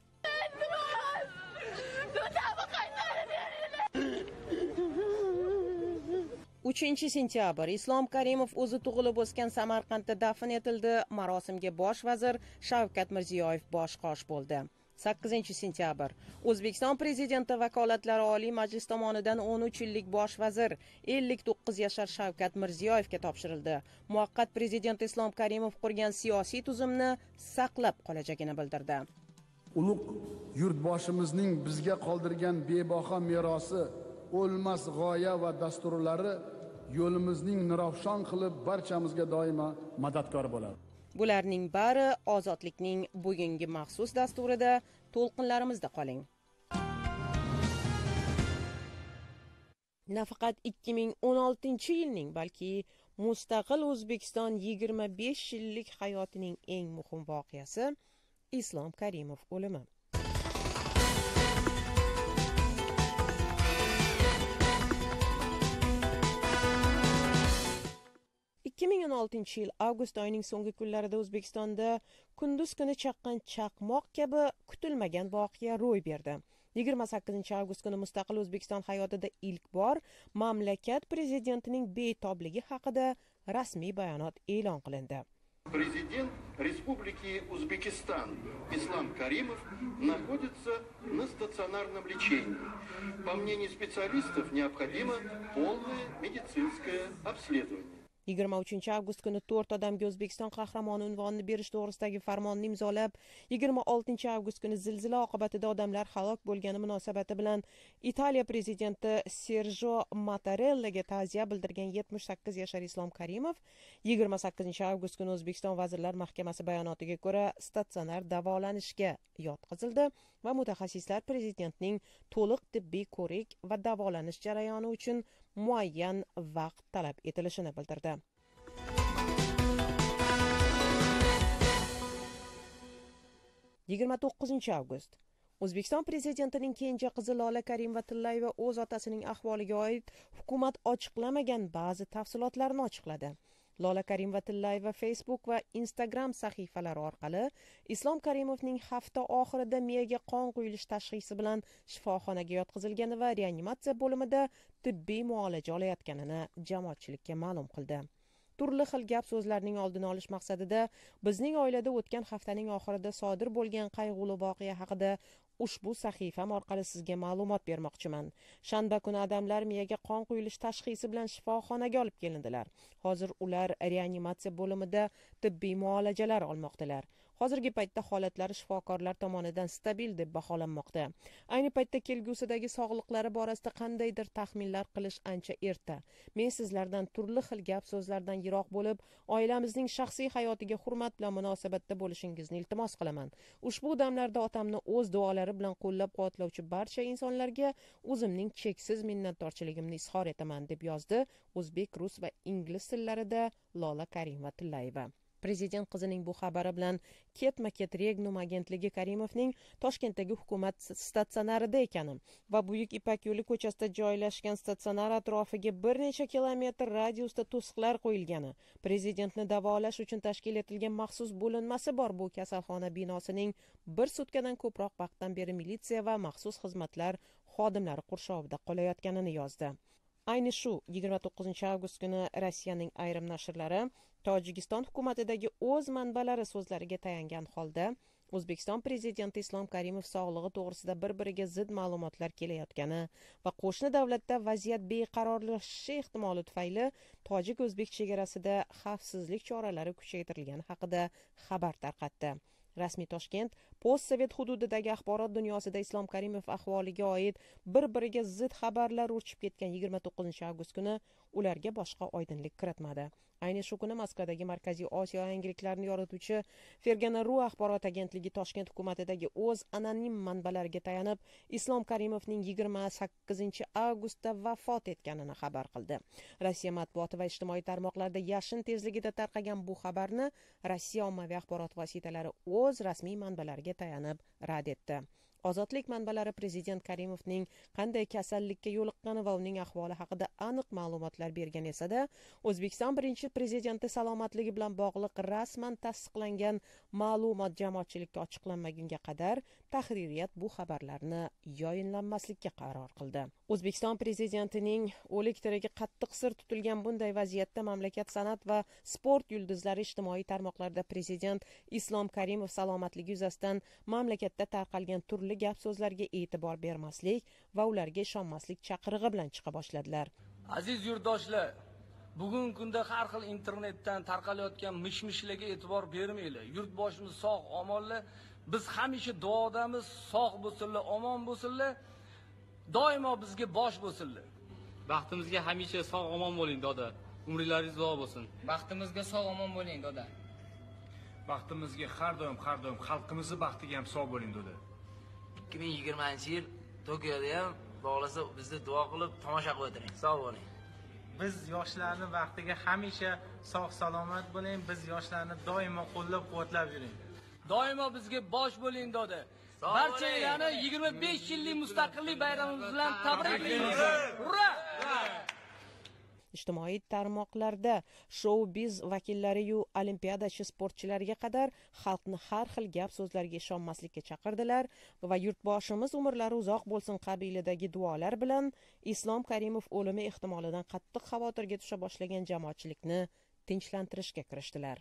uchinchi sentyabr Islom Karimov o'zi tug'ilib o'sgan Samarqandda dafn etildi. Marosimga bosh vazir Shavkat Mirziyoyev bosh qosh bo'ldi. sakkizinchi sentyabr O'zbekiston prezidenti vakolatlari Oliy Majlis tomonidan o'n uch yillik bosh vazir ellik to'qqiz yashar Shavkat Mirziyoyevga topshirildi. Muvaqqat prezident Islom Karimov qurgan siyosiy tuzumni saqlab qolajagini bildirdi. Ulug' yurtboshimizning bizga qoldirgan bebaho merosi, o'lmas g'oya va dasturlari yo'limizning niravshon qilib barchamizga doimo madadkor bo'ladi. Bularning bari ozodlikning bugungi maxsus dasturida, to'lqinlarimizda qoling. Nafaqat ikki ming o'n oltinchi yilning, balki mustaqil O'zbekiston yigirma besh yillik hayotining eng muhim voqeasi Islom Karimov o'limi. ikki ming o'n oltinchi yil avgust oyining so'nggi kunlarida O'zbekistonda kunduz kuni chaqqan chaqmoq kabi kutilmagan voqea ro'y berdi. yigirma sakkizinchi avgust kuni mustaqil O'zbekiston hayotida ilk bor mamlakat prezidentining betobligi haqida rasmiy bayonot e'lon qilindi. Президент Республики Узбекистан Ислам Каримов находится на стационарном лечении. По мнению специалистов, необходимо полное медицинское обследование. yigirma uchinchi avgust kuni to'rt odamga O'zbekiston qahramoni unvonini berish to'g'risidagi farmonni imzolab, yigirma oltinchi avgust kuni zilzila oqibatida odamlar halok bo'lgani munosabati bilan Italiya prezidenti Sergio Mattarellaga ta'ziya bildirgan yetmish sakkiz yashar Islom Karimov yigirma sakkizinchi avgust kuni O'zbekiston Vazirlar Mahkamasi bayonotiga ko'ra statsionar davolanishga yotqizildi va mutaxassislar prezidentning to'liq tibbiy ko'rik va davolanish jarayoni uchun muayyan vaqt talab etilishini bildirdi. yigirma to'qqizinchi avgust O'zbekiston prezidentining kenja qizi Lola Karimova-Tillayeva o'z otasining ahvoliga oid hukumat ochiqlamagan ba'zi tafsilotlarni ochiqladi. Lola Karimova-Tillayeva Facebook va Instagram sahifalari orqali Islom Karimovning hafta oxirida miyaga qon quyilish tashxisi bilan shifoxonaga yotqizilgani va reanimatsiya bo'limida tibbiy muolaja olayotganini jamoatchilikka ma'lum qildi. Turli xil gap so'zlarning oldini olish maqsadida bizning oilada o'tgan haftaning oxirida sodir bo'lgan qayg'uli voqea haqida ushbu sahifam orqali sizga ma'lumot bermoqchiman. Shanba kuni odamlar miyaga qon quyilish tashxisi bilan shifoxonaga olib kelindilar. Hozir ular reanimatsiya bo'limida tibbiy muolajalar olmoqdalar. Hozirgi paytda holatlari shifokorlar tomonidan stabil deb baholanmoqda. Ayni paytda kelgusidagi sog'liqlari borasida qandaydir taxminlar qilish ancha erta. Men sizlardan turli xil gap so'zlardan yiroq bo'lib, oilamizning shaxsiy hayotiga hurmat bilan munosabatda bo'lishingizni iltimos qilaman. Ushbu damlarda otamni o'z duolari bilan qo'llab-quvvatlovchi barcha insonlarga o'zimning cheksiz minnatdorchiligimni izhor etaman, deb yozdi o'zbek, rus va ingliz tillarida Lola Karimova-Tillayeva. Prezident qizining bu xabari bilan ketma-ket Regnum agentligi Karimovning Toshkentdagi hukumat statsionarida ekani va Buyuk Ipak yo'li ko'chasida joylashgan statsionar atrofiga bir necha kilometr radiusda to'siqlar qo'yilgani, prezidentni davolash uchun tashkil etilgan maxsus bo'linmasi bor bu kasalxona binosining bir sutkadan ko'proq vaqtdan beri militsiya va maxsus xizmatlar xodimlari qurshovida qolayotganini yozdi. Ayni shu yigirma to'qqizinchi avgust kuni Rossiyaning ayrim nashrlari Tojikiston hukumatidagi o'z manbalari so'zlariga tayangan holda O'zbekiston prezidenti Islom Karimov sog'lig'i to'g'risida bir-biriga zid ma'lumotlar kelayotgani va qo'shni davlatda vaziyat beqarorlashishi ehtimoli tufayli tojik-o'zbek chegarasida xavfsizlik choralari kuchaytirilgani haqida xabar tarqatdi. Rasmiy Toshkent postsovet hududidagi axborot dunyosida Islom Karimov ahvoliga oid bir-biriga zid xabarlar urchib ketgan yigirma to'qqizinchi avgust kuni ularga boshqa oydinlik kiritmadi. Ayni shu kuni Moskvadagi Markaziy Osiyo yangiliklarni yorituvchi Fergana.ru axborot agentligi Toshkent hukumatidagi o'z anonim manbalariga tayanib, Islom Karimovning yigirma sakkizinchi avgustda vafot etganini xabar qildi. Rossiya matbuoti va ijtimoiy tarmoqlarda yashin tezligida tarqagan bu xabarni Rossiya ommaviy axborot vositalari o'z rasmiy manbalariga tayanib rad etdi. Ozodlik manbalari prezident Karimovning qanday kasallikka yo'liqqani va uning ahvoli haqida aniq ma'lumotlar bergan esa-da, O'zbekiston birinchi prezidenti salomatligi bilan bog'liq rasman tasdiqlangan ma'lumot jamoatchilikka ochiqlanmagunga qadar tahririyat bu xabarlarni yoyinlanmaslikka qaror qildi. O'zbekiston prezidentining o'lik tirigi qattiq sir tutilgan bunday vaziyatda mamlakat san'at va sport yulduzlari ijtimoiy tarmoqlarda prezident Islom Karimov salomatligi yuzasidan mamlakatda tarqalgan turli gap so'zlarga e'tibor bermaslik va ularga ishonmaslik chaqirig'i bilan chiqa boshladilar. Aziz yurtdoshlar, bugungi kunda har xil internetdan tarqalayotgan mish-mishlarga e'tibor bermanglar. Yurtboshimiz sog', omonlar. Biz hamisha duodamiz, sog' bo'lsinlar, omon bo'lsinlar. Doimo bizga bosh bo'lsinlar. Baxtimizga hamisha sog' omon bo'ling, doda. Umringiz uzoq bo'lsin. Baxtimizga sog' omon bo'ling, doda. Baxtimizga har doim, har doim xalqimizning baxtiga ham sog' bo'ling, doda. ikki ming yigirmanchi yil Tokioda ham bog'lasa bizni duo qilib tomosha qilib o'tiring. Sog' bo'ling. Biz yoshlarning vaqtiga hamisha sog' salomat bo'ling. Biz yoshlarni doimo qo'llab-quvvatlab yuring. Doimo bizga bosh bo'ling, doda. Barchalarni yigirma besh yillik mustaqillik bayramimiz bilan tabriklaymiz. Ura! Ijtimoiy tarmoqlarda shou-biz vakillari-yu olimpiadachi sportchilarga qadar xalqni har xil gap so'zlarga ishonmaslikka chaqirdilar va yurtboshimiz umrlari uzoq bo'lsin qabilidagi duolar bilan Islom Karimov o'limi ehtimolidan qattiq xavotirga tusha boshlagan jamoatchilikni tinchlantirishga kirishdilar.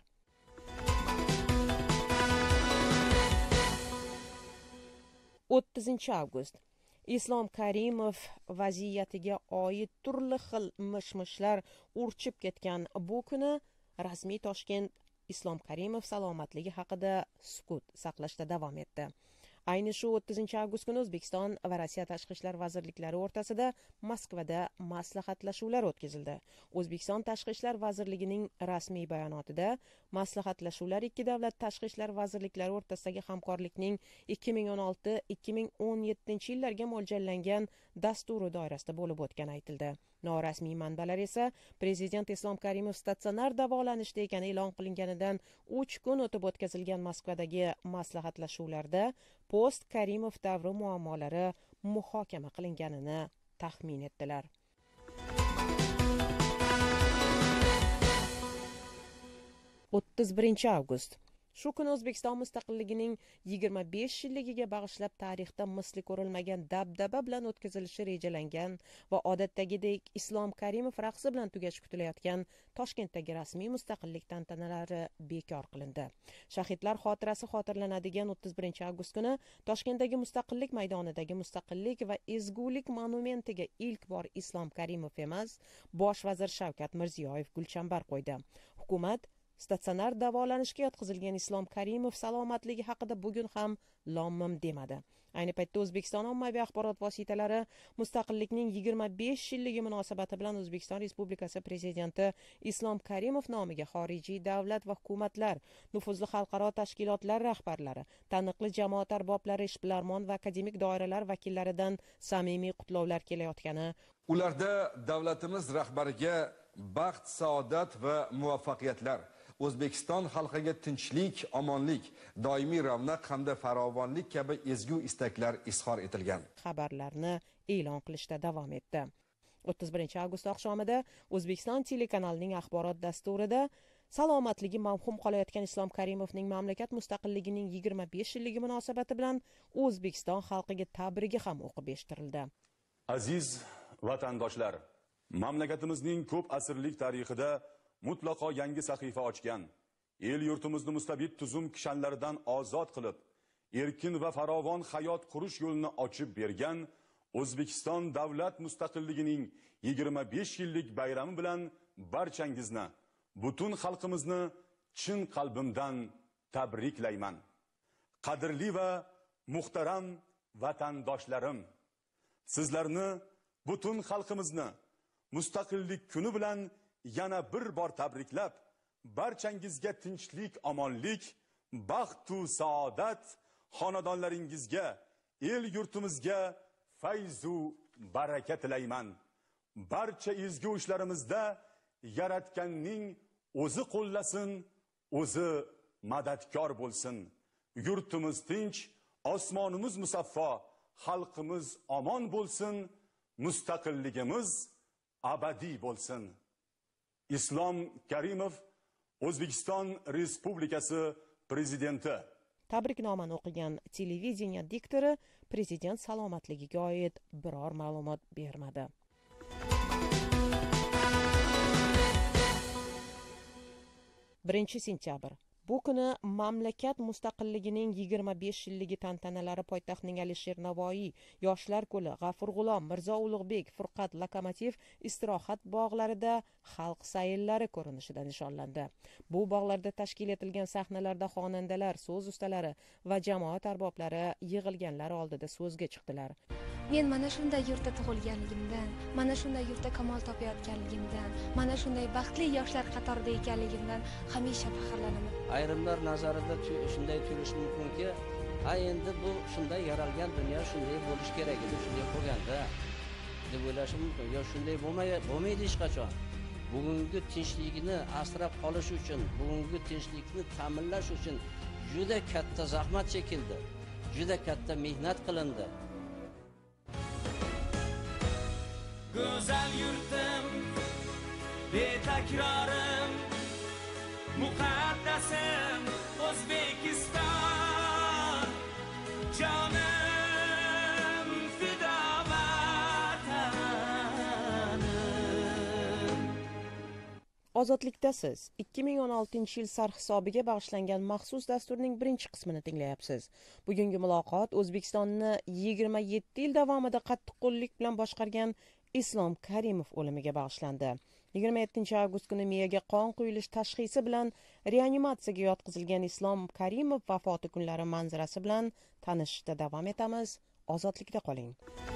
o'ttizinchi avgust Islom Karimov vaziyatiga oid turli xil mish-mishlar urchib ketgan bu kuni rasmiy Toshkent Islom Karimov salomatligi haqida sukut saqlashda davom etdi. Ayni shu o'ttizinchi avgust kuni O'zbekiston va Rossiya tashqi ishlar vazirliklari o'rtasida Moskvada maslahatlashuvlar o'tkazildi. O'zbekiston tashqi ishlar vazirligining rasmiy bayonotida maslahatlashuvlar ikki davlat tashqi ishlar vazirliklari o'rtasidagi hamkorlikning ikki ming o'n olti ikki ming o'n yettinchi yillarga mo'ljallangan dasturi doirasida bo'lib o'tgani aytildi. Norasmiy manbalar esa Prezident Islom Karimov statsionar davolanishda ekani e'lon qilinganidan uch kun o'tib o'tkazilgan Moskvadagi maslahatlashuvlarda post Karimov davri muammolari muhokama qilinganini taxmin etdilar. o'ttiz birinchi avgust Shu kuni O'zbekiston mustaqilligining yigirma besh yilligiga bag'ishlab tarixda misli ko'rilmagan dabdaba bilan o'tkazilishi rejalangan va odatdagidek Islom Karimov raqsi bilan tugashi kutilayotgan Toshkentdagi rasmiy mustaqillik tantanalari bekor qilindi. Shahidlar xotirasi xotirlanadigan o'ttiz birinchi avgust kuni Toshkentdagi Mustaqillik maydonidagi Mustaqillik va ezgulik monumentiga ilk bor Islom Karimov emas, bosh vazir Shavkat Mirziyoyev gulchambar qo'ydi. Hukumat statsionar davolanishga yotqizilgan Islom Karimov salomatligi haqida bugun ham lom-mim demadi. Ayni paytda O'zbekiston ommaviy axborot vositalari mustaqillikning yigirma besh yilligi munosabati bilan O'zbekiston Respublikasi Prezidenti Islom Karimov nomiga xorijiy davlat va hukumatlar, nufuzli xalqaro tashkilotlar rahbarlari, taniqli jamoat arboblari, ishbilarmon va akademik doiralar vakillaridan samimiy qutlovlar kelayotgani, ularda davlatimiz rahbariga baxt, saodat va muvaffaqiyatlar, O'zbekiston xalqiga tinchlik, omonlik, doimiy ravnaq hamda farovonlik kabi ezgu istaklar izhor etilgan. Xabarlarni e'lon qilishda davom etdi. o'ttiz birinchi avgust oqshomida O'zbekiston telekanalining axborot dasturida salomatligi mavhum qolayotgan Islom Karimovning mamlakat mustaqilligining yigirma besh yilligi munosabati bilan O'zbekiston xalqiga tabrigi ham o'qib eshittirildi. Aziz vatandoshlar, mamlakatimizning ko'p asrlik tarixida mutlaqo yangi sahifa ochgan, el yurtimizni mustabid tuzum kishanlaridan ozod qilib, erkin va farovon hayot qurish yo'lini ochib bergan O'zbekiston davlat mustaqilligining yigirma besh yillik bayrami bilan barchangizni, butun xalqimizni chin qalbimdan tabriklayman. Qadrli va muhtaram vatandoshlarim, sizlarni, butun xalqimizni mustaqillik kuni bilan yana bir bor tabriklab, barchangizga tinchlik, omonlik, baxt va saodat, xonadonlaringizga, el yurtimizga fayzu baraka tilayman. Barcha ezgu ishlarimizda Yaratganning o'zi qo'llasin, o'zi madadkor bo'lsin. Yurtimiz tinch, osmonimiz musaffo, xalqimiz omon bo'lsin, mustaqilligimiz abadiy bo'lsin. Islom Karimov, O'zbekiston Respublikasi Prezidenti. Tabriknomani o'qigan televideniya diktori prezident salomatligiga oid biror ma'lumot bermadi. birinchi sentyabr Bu kuni mamlakat mustaqilligining yigirma besh yilligi tantanalari poytaxtning Alisher Navoiy, Yoshlar ko'li, G'afur G'ulom, Mirzo Ulug'bek, Furqat, Lokomotiv istirohat bog'larida xalq sayllari ko'rinishida nishonlandi. Bu bog'larda tashkil etilgan sahnalarda xonandalar, so'z ustalari va jamoat arboblari yig'ilganlar oldida so'zga chiqdilar. Men mana shunday yurtda tug'ilganligimdan, mana shunday yurtda kamol topayotganligimdan, mana shunday baxtli yoshlar qatorida ekanligimdan hamisha faxrlanaman. Ayrimlar nazarida shunday tuyulishi mumkinki, ha endi bu shunday yaralgan dunyo shunday bo'lish kerak edi, shunday bo'lganda deb o'ylashi mumkin. Yo shunday bo'lmaydi, bo'lmaydi hech qachon. Bugungi tinchlikni asrab qolish uchun, bugungi tinchlikni ta'minlash uchun juda katta zahmat chekildi, juda katta mehnat qilindi. Go'zal yurtim, betakrorim, muqaddasim O'zbekiston, jonim fido vatanim. Ozodlikdasiz. ikki ming o'n oltinchi yil sarhisobiga bag'ishlangan maxsus dasturning birinchi qismini tinglayapsiz. Bugungi muloqot O'zbekistonni yigirma yetti yil davomida qattiqqo'llik bilan boshqargan Islom Karimov o'limiga bag'ishlandi. yigirma yettinchi avgust kuni miyaga qon quyilish tashxisi bilan reanimatsiyaga yotqizilgan Islom Karimov vafoti kunlari manzarasi bilan tanishishda davom etamiz. Ozodlikda qoling.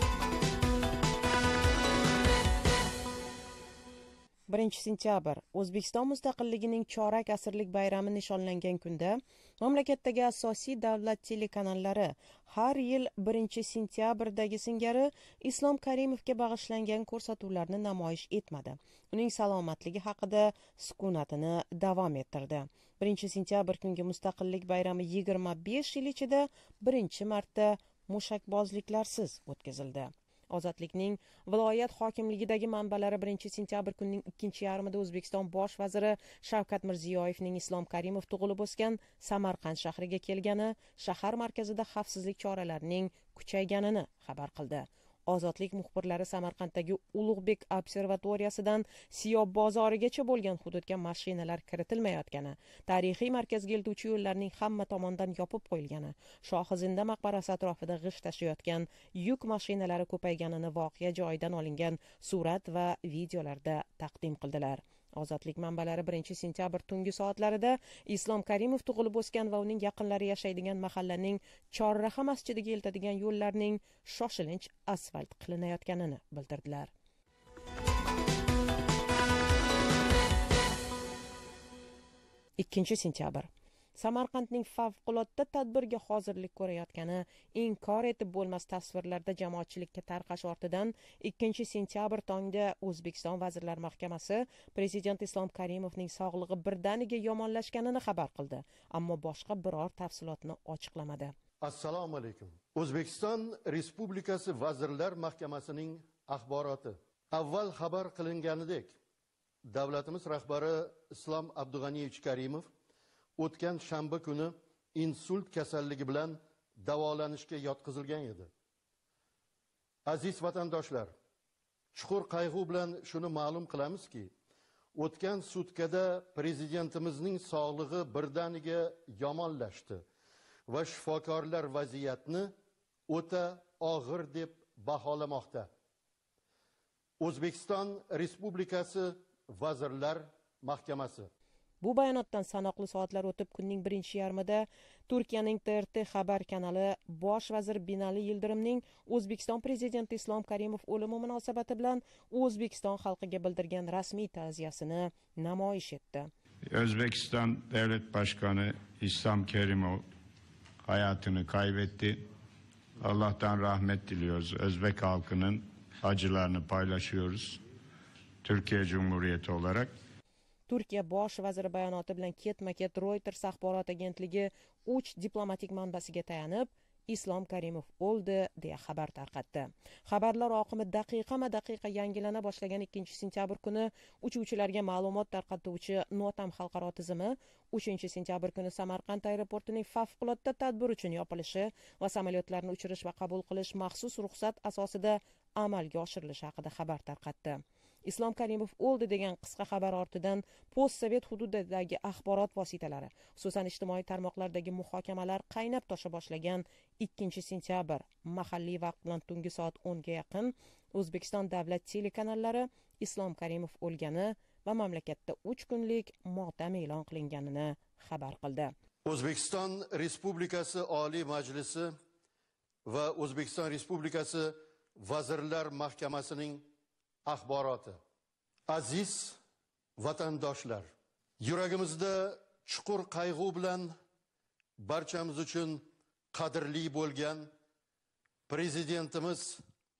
birinchi sentyabr O'zbekiston mustaqilligining chorak asrlik bayrami nishonlangan kunda mamlakatdagi asosiy davlat telekanallari har yil birinchi sentyabrdagi singari Islom Karimovga bag'ishlangan ko'rsatuvlarni namoyish etmadi. Uning salomatligi haqida sukunatini davom ettirdi. birinchi sentyabr kungi mustaqillik bayrami yigirma besh yil ichida birinchi marta mushakbozliklarsiz o'tkazildi. Ozodlikning viloyat hokimligidagi manbalari birinchi sentyabr kunning ikkinchi yarmida O'zbekiston bosh vaziri Shavkat Mirziyoyevning Islom Karimov tug'ilib o'sgan Samarqand shahriga kelgani, shahar markazida xavfsizlik choralarining kuchayganini xabar qildi. Ozodlik muxbirlari Samarqanddagi Ulug'bek observatoriyasidan Siyob bozorigacha bo'lgan hududga mashinalar kiritilmayotgani, tarixiy markazga eltuvchi yo'llarning hamma tomondan yopib qo'yilgani, Shohizinda maqbarasi atrofida g'isht tashiyotgan yuk mashinalari ko'payganini voqea joyidan olingan surat va videolarda taqdim qildilar. Ozodlik manbalari birinchi sentyabr tungi soatlarida Islom Karimov tug'ilib o'sgan va uning yaqinlari yashaydigan mahallaning Chorraha masjidiga eltadigan yo'llarning shoshilinch asfalt qilinayotganini bildirdilar. ikkinchi sentyabr Samarqandning favqulodda tadbirga hozirlik ko'rayotgani inkor etib bo'lmas tasvirlarda jamoatchilikka tarqash ortidan ikkinchi sentyabr tongda O'zbekiston Vazirlar Mahkamasi Prezident Islom Karimovning sog'lig'i birdaniga yomonlashganini xabar qildi, ammo boshqa biror tafsilotni ochiqlamadi. Assalomu alaykum. O'zbekiston Respublikasi Vazirlar Mahkamasining axboroti. Avval xabar qilinganidek, davlatimiz rahbari Islom Abdug'aniyevich Karimov o'tgan shanba kuni insult kasalligi bilan davolanishga yotqizilgan edi. Aziz vatandoshlar, chuqur qayg'u bilan shuni ma'lum qilamizki, o'tgan sutkada prezidentimizning sog'lig'i birdaniga yomonlashdi va shifokorlar vaziyatni o'ta og'ir deb baholamoqda. O'zbekiston Respublikasi Vazirlar Mahkamasi. Bu bayonotdan sanoqli soatlar o'tib kunning birinchi yarmida Turkiyaning T R T xabar kanali bosh vazir Binali Yildirimning O'zbekiston prezidenti Islom Karimov o'limi munosabati bilan O'zbekiston xalqiga bildirgan rasmiy ta'ziyasini namoyish etdi. Özbekistan Devlet Başkanı İslam Kerimov hayatını kaybetti. Allah'tan rahmet diliyoruz. Özbek halkının acılarını paylaşıyoruz. Türkiye Cumhuriyeti olarak. Turkiya bosh vaziri bayonoti bilan ketma-ket Reuters axborot agentligi uch diplomatik manbasiga tayanib, Islom Karimov o'ldi deya xabar tarqatdi. Xabarlar oqimi daqiqama-daqiqa yangilana boshlagan ikkinchi sentyabr kuni uchuvchilarga ma'lumot tarqatuvchi Notam xalqaro tizimi uchinchi sentyabr kuni Samarqand aeroportining favqulodda tadbir uchun yopilishi va samolyotlarni uchirish va qabul qilish maxsus ruxsat asosida amalga oshirilishi haqida xabar tarqatdi. Islom Karimov o'ldi degan qisqa xabar ortidan postsovet hududidagi axborot vositalari, xususan ijtimoiy tarmoqlardagi muhokamalar qaynab tosha boshlagan ikkinchi sentyabr mahalliy vaqt bilan tungi soat o'nga yaqin O'zbekiston davlat telekanallari Islom Karimov o'lgani va mamlakatda uch kunlik motam e'lon qilinganini xabar qildi. O'zbekiston Respublikasi Oliy Majlisi va O'zbekiston Respublikasi Vazirlar Mahkamasining axboroti. Aziz vatandoshlar, yuragimizda chuqur qayg'u bilan barchamiz uchun qadrli bo'lgan prezidentimiz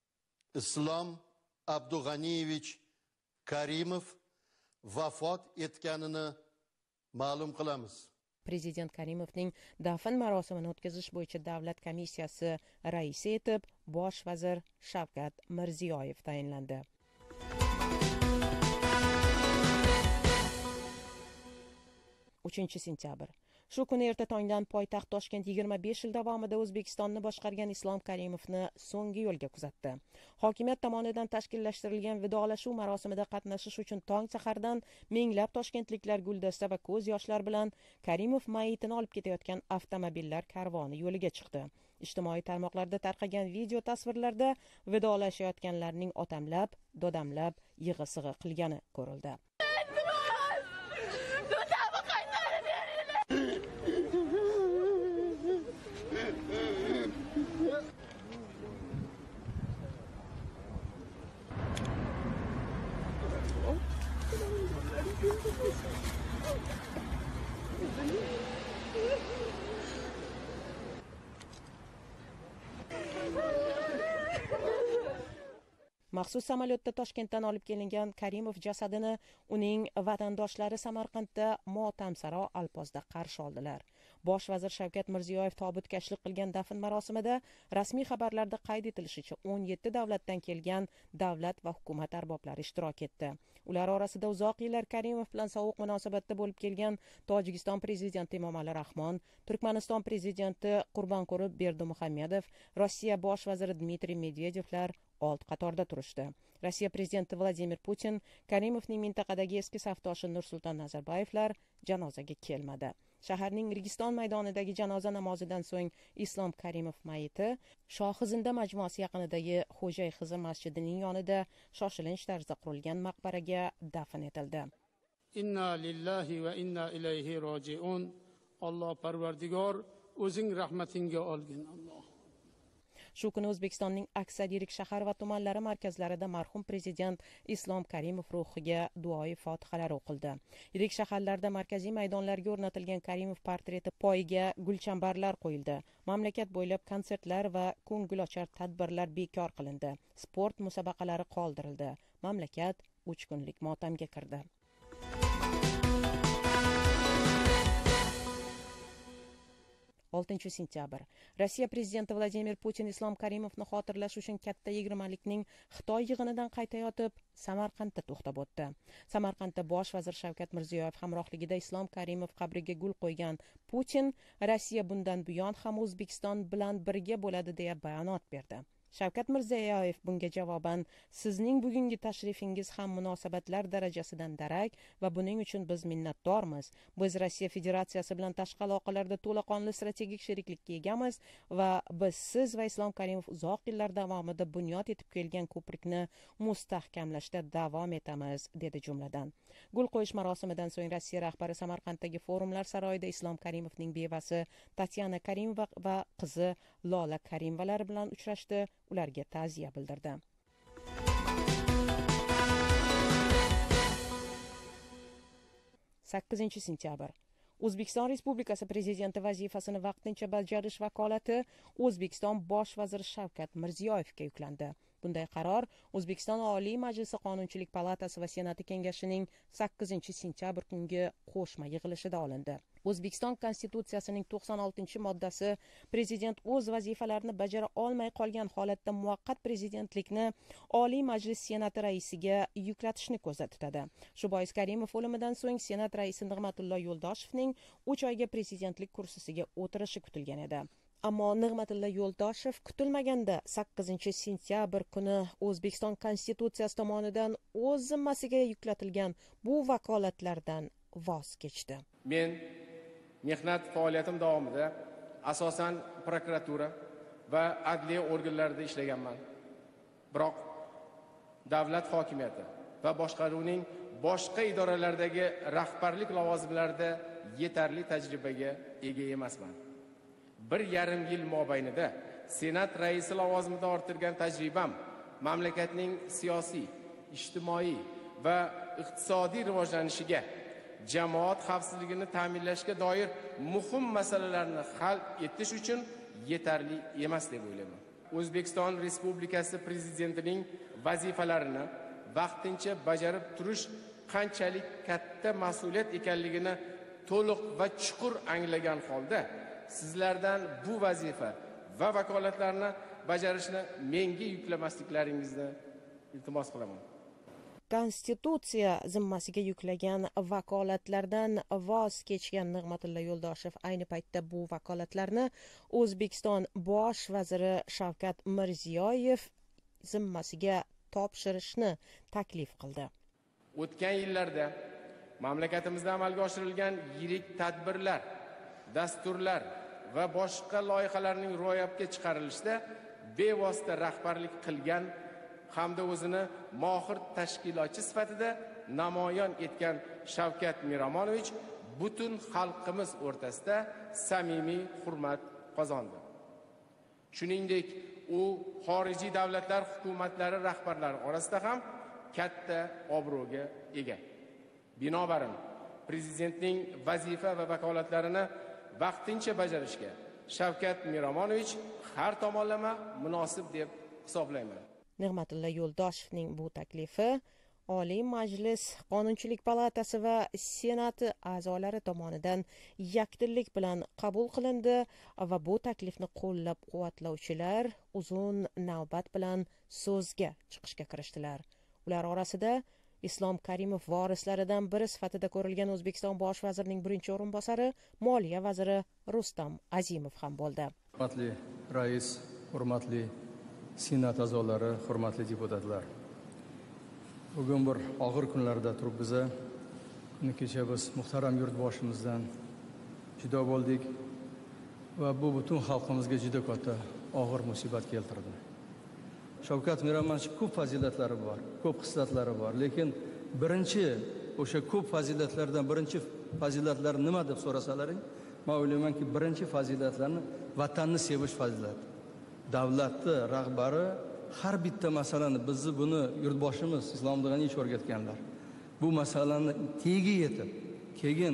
Islom Abdug'aniyevich Karimov vafot etganini ma'lum qilamiz. Prezident Karimovning dafn marosimini o'tkazish bo'yicha davlat komissiyasi raisi etib bosh vazir Shavkat Mirziyoyev tayinlandi. uchinchi sentyabr Shu kuni erta tongdan poytaxt Toshkent yigirma besh yil davomida O'zbekistonni boshqargan Islom Karimovni so'nggi yo'lga kuzatdi. Hokimiyat tomonidan tashkillashtirilgan vidolashuv marosimida qatnashish uchun tong sahardan minglab toshkentliklar guldasta va ko'z yoshlar bilan Karimov mayitini olib ketayotgan avtomobillar karvoni yo'liga chiqdi. Ijtimoiy tarmoqlarda tarqagan video tasvirlarda vidolashayotganlarning otamlab, dodamlab yig'i-sig'i qilgani ko'rildi. Maxsus samolyotda Toshkentdan olib kelingan Karimov jasadini uning vatandoshlari Samarqandda motamsaro alpozda qarshi oldilar. Bosh vazir Shavkat Mirziyoyev tobutkashlik qilgan dafn marosimida rasmiy xabarlarda qayd etilishicha o'n yetti davlatdan kelgan davlat va hukumat arboblari ishtirok etdi. Ular orasida uzoq yillar Karimov bilan sovuq munosabatda bo'lib kelgan Tojikiston prezidenti Emomali Rahmon, Turkmaniston prezidenti Qurbonquli Berdimuhamedov, Rossiya bosh vaziri Dmitriy Medvedevlar old qatorda turishdi. Rossiya prezidenti Vladimir Putin, Karimovning mintaqadagi eski safdoshi Nursulton Nazarboyevlar janozaga kelmadi. Shaharning Registon maydonidagi janoza namozidan so'ng Islom Karimov mayiti Shohizinda majmuasi yaqinidagi Xo'jay Xizr masjidining yonida shoshilinch tarzda qurilgan maqbaraga dafn etildi. Inna lillahi va inna ilayhi rojiun. Alloh Parvardigor o'zing rahmatingga olgin. Alloh. Shu kuni O'zbekistonning aksar yirik shahar va tumanlari markazlarida marhum prezident Islom Karimov ruhiga duoi fotihalar o'qildi. Yirik shaharlarda markaziy maydonlarga o'rnatilgan Karimov portreti poyiga gulchambarlar qo'yildi. Mamlakat bo'ylab konsertlar va ko'ngilochar tadbirlar bekor qilindi. Sport musobaqalari qoldirildi. Mamlakat uch kunlik motamga kirdi. oltinchi sentyabr. Rossiya prezidenti Vladimir Putin Islom Karimovni xotirlash uchun katta yigirmalikning Xitoy yig'inidan qaytayotib Samarqandda to'xtab o'tdi. Samarqandda bosh vazir Shavkat Mirziyoyev hamrohligida Islom Karimov qabriga gul qo'ygan Putin, Rossiya bundan buyon ham O'zbekiston bilan birga bo'ladi deya bayonot berdi. Shavkat Mirziyoyev bunga javoban: "Sizning bugungi tashrifingiz ham munosabatlar darajasidan darak va buning uchun biz minnatdormiz. Biz Rossiya Federatsiyasi bilan tashqi aloqalarda to'laqonli strategik sheriklikka egamiz va biz siz va Islom Karimov uzoq yillar davomida bunyod etib kelgan ko'prikni mustahkamlashda davom etamiz", dedi jumladan. Gul qo'yish marosimidan so'ng Rossiya rahbari Samarqanddagi Forumlar saroyida Islom Karimovning bevasi Tatyana Karimova va qizi Lola Karimovalar bilan uchrashdi. Ularga ta'ziya bildirdi. sakkizinchi sentyabr. O'zbekiston Respublikasi prezidenti vazifasini vaqtincha bajarish vakolati O'zbekiston bosh vaziri Shavkat Mirziyoyevga yuklandi. Bunday qaror O'zbekiston Oliy Majlisi Qonunchilik palatasi va Senati kengashining sakkizinchi sentyabr kungi qo'shma yig'ilishida olindi. O'zbekiston Konstitutsiyasining to'qson oltinchi moddasi prezident o'z vazifalarini bajara olmay qolgan holatda muvaqqat prezidentlikni Oliy Majlis Senati raisiga yuklatishni ko'zda tutadi. Shu bois Karimov o'limidan so'ng Senat raisi Nig'matullo Yo'ldoshevning uch oyga prezidentlik kursisiga o'tirishi kutilgan edi. Ammo Nig'matullo Yo'ldoshev kutilmaganda sakkizinchi sentyabr kuni O'zbekiston Konstitutsiyasi tomonidan o'z zimmasiga yuklatilgan bu vakolatlardan voz kechdi. Men mehnat faoliyatim davomida asosan prokuratura va adliya organlarida ishlaganman. Biroq davlat hokimiyati va boshqaruvning boshqa idoralardagi rahbarlik lavozimlarida yetarli tajribaga ega emasman. Bir yarim yil mobaynida Senat raisi lavozimida orttirgan tajribam mamlakatning siyosiy, ijtimoiy va iqtisodiy rivojlanishiga, jamoat xavfsizligini ta'minlashga doir muhim masalalarni hal etish uchun yetarli emas deb o'ylayman. O'zbekiston Respublikasi prezidentining vazifalarini vaqtincha bajarib turish qanchalik katta mas'uliyat ekanligini to'liq va chuqur anglagan holda sizlardan bu vazifa va vakolatlarni bajarishni menga yuklamasliklaringizni iltimos qilaman. konstitutsiya zimmasiga yuklagan vakolatlardan voz kechgan Nig'matilla Yo'ldoshev ayni paytda bu vakolatlarni O'zbekiston bosh vaziri Shavkat Mirziyoyev zimmasiga topshirishni taklif qildi. O'tgan yillarda mamlakatimizda amalga oshirilgan yirik tadbirlar, dasturlar va boshqa loyihalarning ro'yobga chiqarilishida bevosita rahbarlik qilgan hamda o'zini mohir tashkilotchi sifatida namoyon etgan Shavkat Miromonovich butun xalqimiz o'rtasida samimiy hurmat qozondi. Shuningdek, u xorijiy davlatlar hukumatlari rahbarlari orasida ham katta obro'ga ega. Binobarin, prezidentning vazifa va vakolatlarini vaqtincha bajarishga Shavkat Miromonovich har tomonlama munosib deb hisoblayman. Nig'matilla Yo'ldoshevning bu taklifi Oliy Majlis Qonunchilik palatasi va Senati a'zolari tomonidan yakdillik bilan qabul qilindi va bu taklifni qo'llab-quvvatlovchilar uzun navbat bilan so'zga chiqishga kirishdilar. Ular orasida Islom Karimov vorislaridan biri sifatida ko'rilgan O'zbekiston bosh vazirining birinchi o'rinbosari, Moliya vaziri Rustam Azimov ham bo'ldi. Hurmatli rais, hurmatli Senat a'zolari, hurmatli deputatlar. Bugun bir og'ir kunlarda turibmiz. Kuni kecha biz muhtaram yurtboshimizdan judo bo'ldik va bu butun xalqimizga juda katta og'ir musibat keltirdi. Shavkat Miromonovich ko'p fazilatlari bor, ko'p xislatlari bor, lekin birinchi o'sha ko'p fazilatlardan birinchi fazilatlar nima deb so'rasalaring, men o'ylaymanki, birinchi fazilatlarni vatanni sevish fazilati. Davlatni rahbari har bitta masalani bizni buni yurtboshimiz Islom Abdug'aniyevich o'rgatganlar. Bu masalani tegi yetib, keyin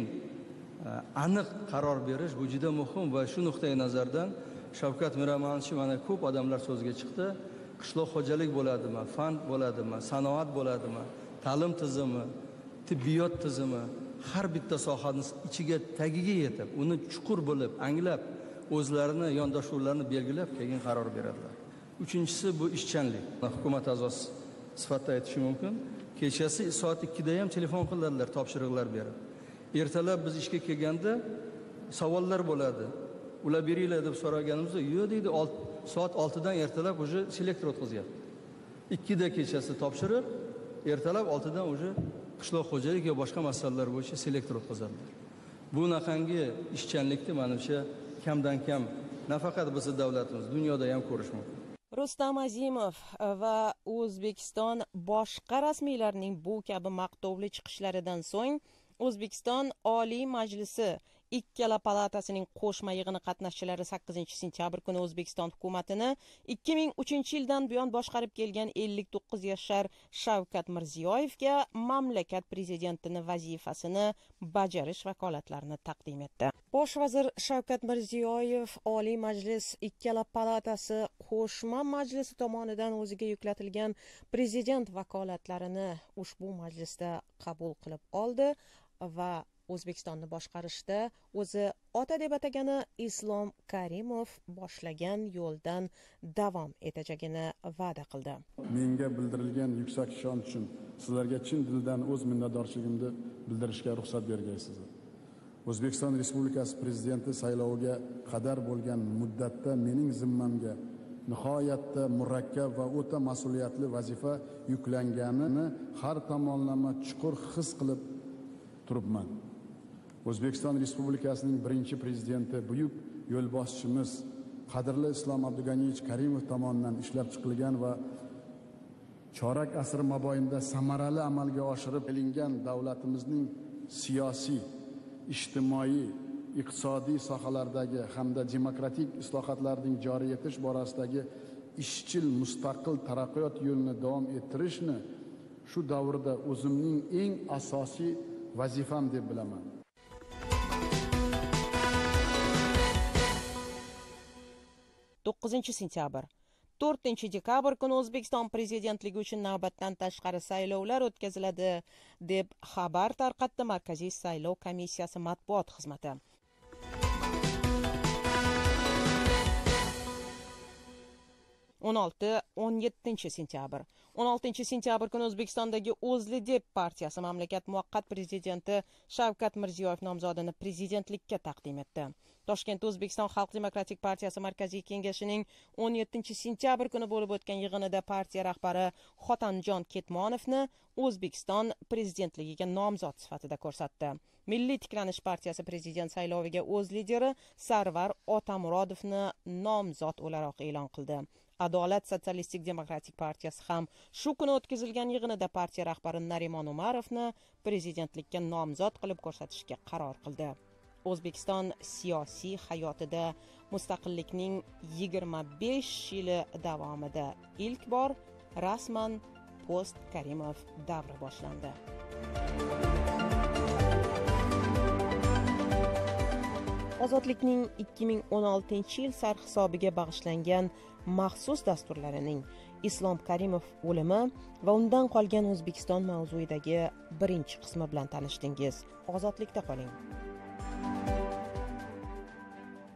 aniq qaror berish bu juda muhim va shu nuqtai nazardan Shavkat Miromonovich mana ko'p odamlar so'zga chiqdi. Qishloq xo'jalik bo'ladimi, fan bo'ladimi, sanoat bo'ladimi, ta'lim tizimi, tibbiyot tizimi, har bitta sohani ichiga tagiga yetib, uni chuqur bilib, anglab, o'zlarini yondashuvlarini belgilab, keyin qaror beradilar. Uchinchisi bu ishchanlik. Hukumat a'zosi sifatida aytishim mumkin. Kechasi soat ikkida ham telefon qiladilar, topshiriqlar berib. Ertalab biz ishga kelganda savollar bo'ladi. Ular beringlar deb so'raganimizda, "Yo'q" deydi, soat oltidan ertalab уже selektor o'tkazyapti. ikkida kechasi topshiriq, ertalab oltidan уже qishloq xo'jalik va boshqa masalalar bo'yicha selektor o'tkazadilar. Bu naqangi ishchanlikni menimcha kamdan kam nafaqat bizning davlatimiz, dunyoda ham ko'rish mumkin. Rustam Azimov va O'zbekiston boshqa rasmiylarining bu kabi maqtovli chiqishlaridan so'ng O'zbekiston Oliy Majlisi ikkala palatasining qo'shma yig'ini qatnashchilari sakkizinchi sentyabr kuni O'zbekiston hukumatini ikki ming uchinchi yildan buyon boshqarib kelgan ellik to'qqiz yashar Shavkat Mirziyoyevga mamlakat prezidentining vazifasini bajarish vakolatlarini taqdim etdi. Bosh vazir Shavkat Mirziyoyev Oliy Majlis ikkala palatasi qo'shma majlisi tomonidan o'ziga yuklatilgan prezident vakolatlarini ushbu majlisda qabul qilib oldi va O'zbekistonni boshqarishda o'zi ota deb atagani Islom Karimov boshlagan yo'ldan davom etajagini va'da qildi. Menga bildirilgan yuksak ishonch uchun sizlarga chin dildan o'z minnatdorchiligimni bildirishga ruxsat bergaysizlar. O'zbekiston Respublikasi prezidenti sayloviga qadar bo'lgan muddatda mening zimmamga nihoyatda murakkab va o'ta mas'uliyatli vazifa yuklanganini har tomonlama chuqur his qilib turibman. O'zbekiston Respublikasining birinchi prezidenti buyuk yo'lboshchimiz qadrli Islom Abdug'aniyevich Karimov tomonidan ishlab chiqilgan va chorak asr mobaynida samarali amalga oshirib kelingan davlatimizning siyosiy, ijtimoiy, iqtisodiy sohalardagi hamda demokratik islohotlarning joriy etish borasidagi ishchil mustaqil taraqqiyot yo'lini davom ettirishni shu davrda o'zimning eng asosiy vazifam deb bilaman. to'qqizinchi sentyabr to'rtinchi dekabr kuni O'zbekiston prezidentligi uchun navbatdan tashqari saylovlar o'tkaziladi deb xabar tarqatdi Markaziy saylov komissiyasi matbuot xizmati. o'n olti o'n yettinchi sentyabr. o'n oltinchi sentyabr kuni O'zbekistondagi O'zlidep partiyasi mamlakat muvaqqat prezidenti Shavkat Mirziyoyev nomzodini prezidentlikka taqdim etdi. Toshkentda O'zbekiston Xalq demokratik partiyasi markaziy kengashining o'n yettinchi sentyabr kuni bo'lib o'tgan yig'inida partiya rahbari Xotanjon Ketmonovni O'zbekiston prezidentligiga nomzod sifatida ko'rsatdi. Milliy tiklanish partiyasi prezident sayloviga o'z lideri Sarvar Otamurodovni nomzod o'laroq e'lon qildi. Adolat sotsialistik demokratik partiyasi ham shu kuni o'tkazilgan yig'inida partiya rahbari Narimon Umarovni prezidentlikka nomzod qilib ko'rsatishga qaror qildi. O'zbekiston siyosiy hayotida mustaqillikning yigirma besh yili davomida ilk bor rasman post Karimov davri boshlandi. Ozodlikning ikki ming o'n oltinchi yil sarhisobiga bag'ishlangan maxsus dasturlarining Islom Karimov o'limi va undan qolgan O'zbekiston mavzuidagi birinchi qismi bilan tanishdingiz. Ozodlikda qoling.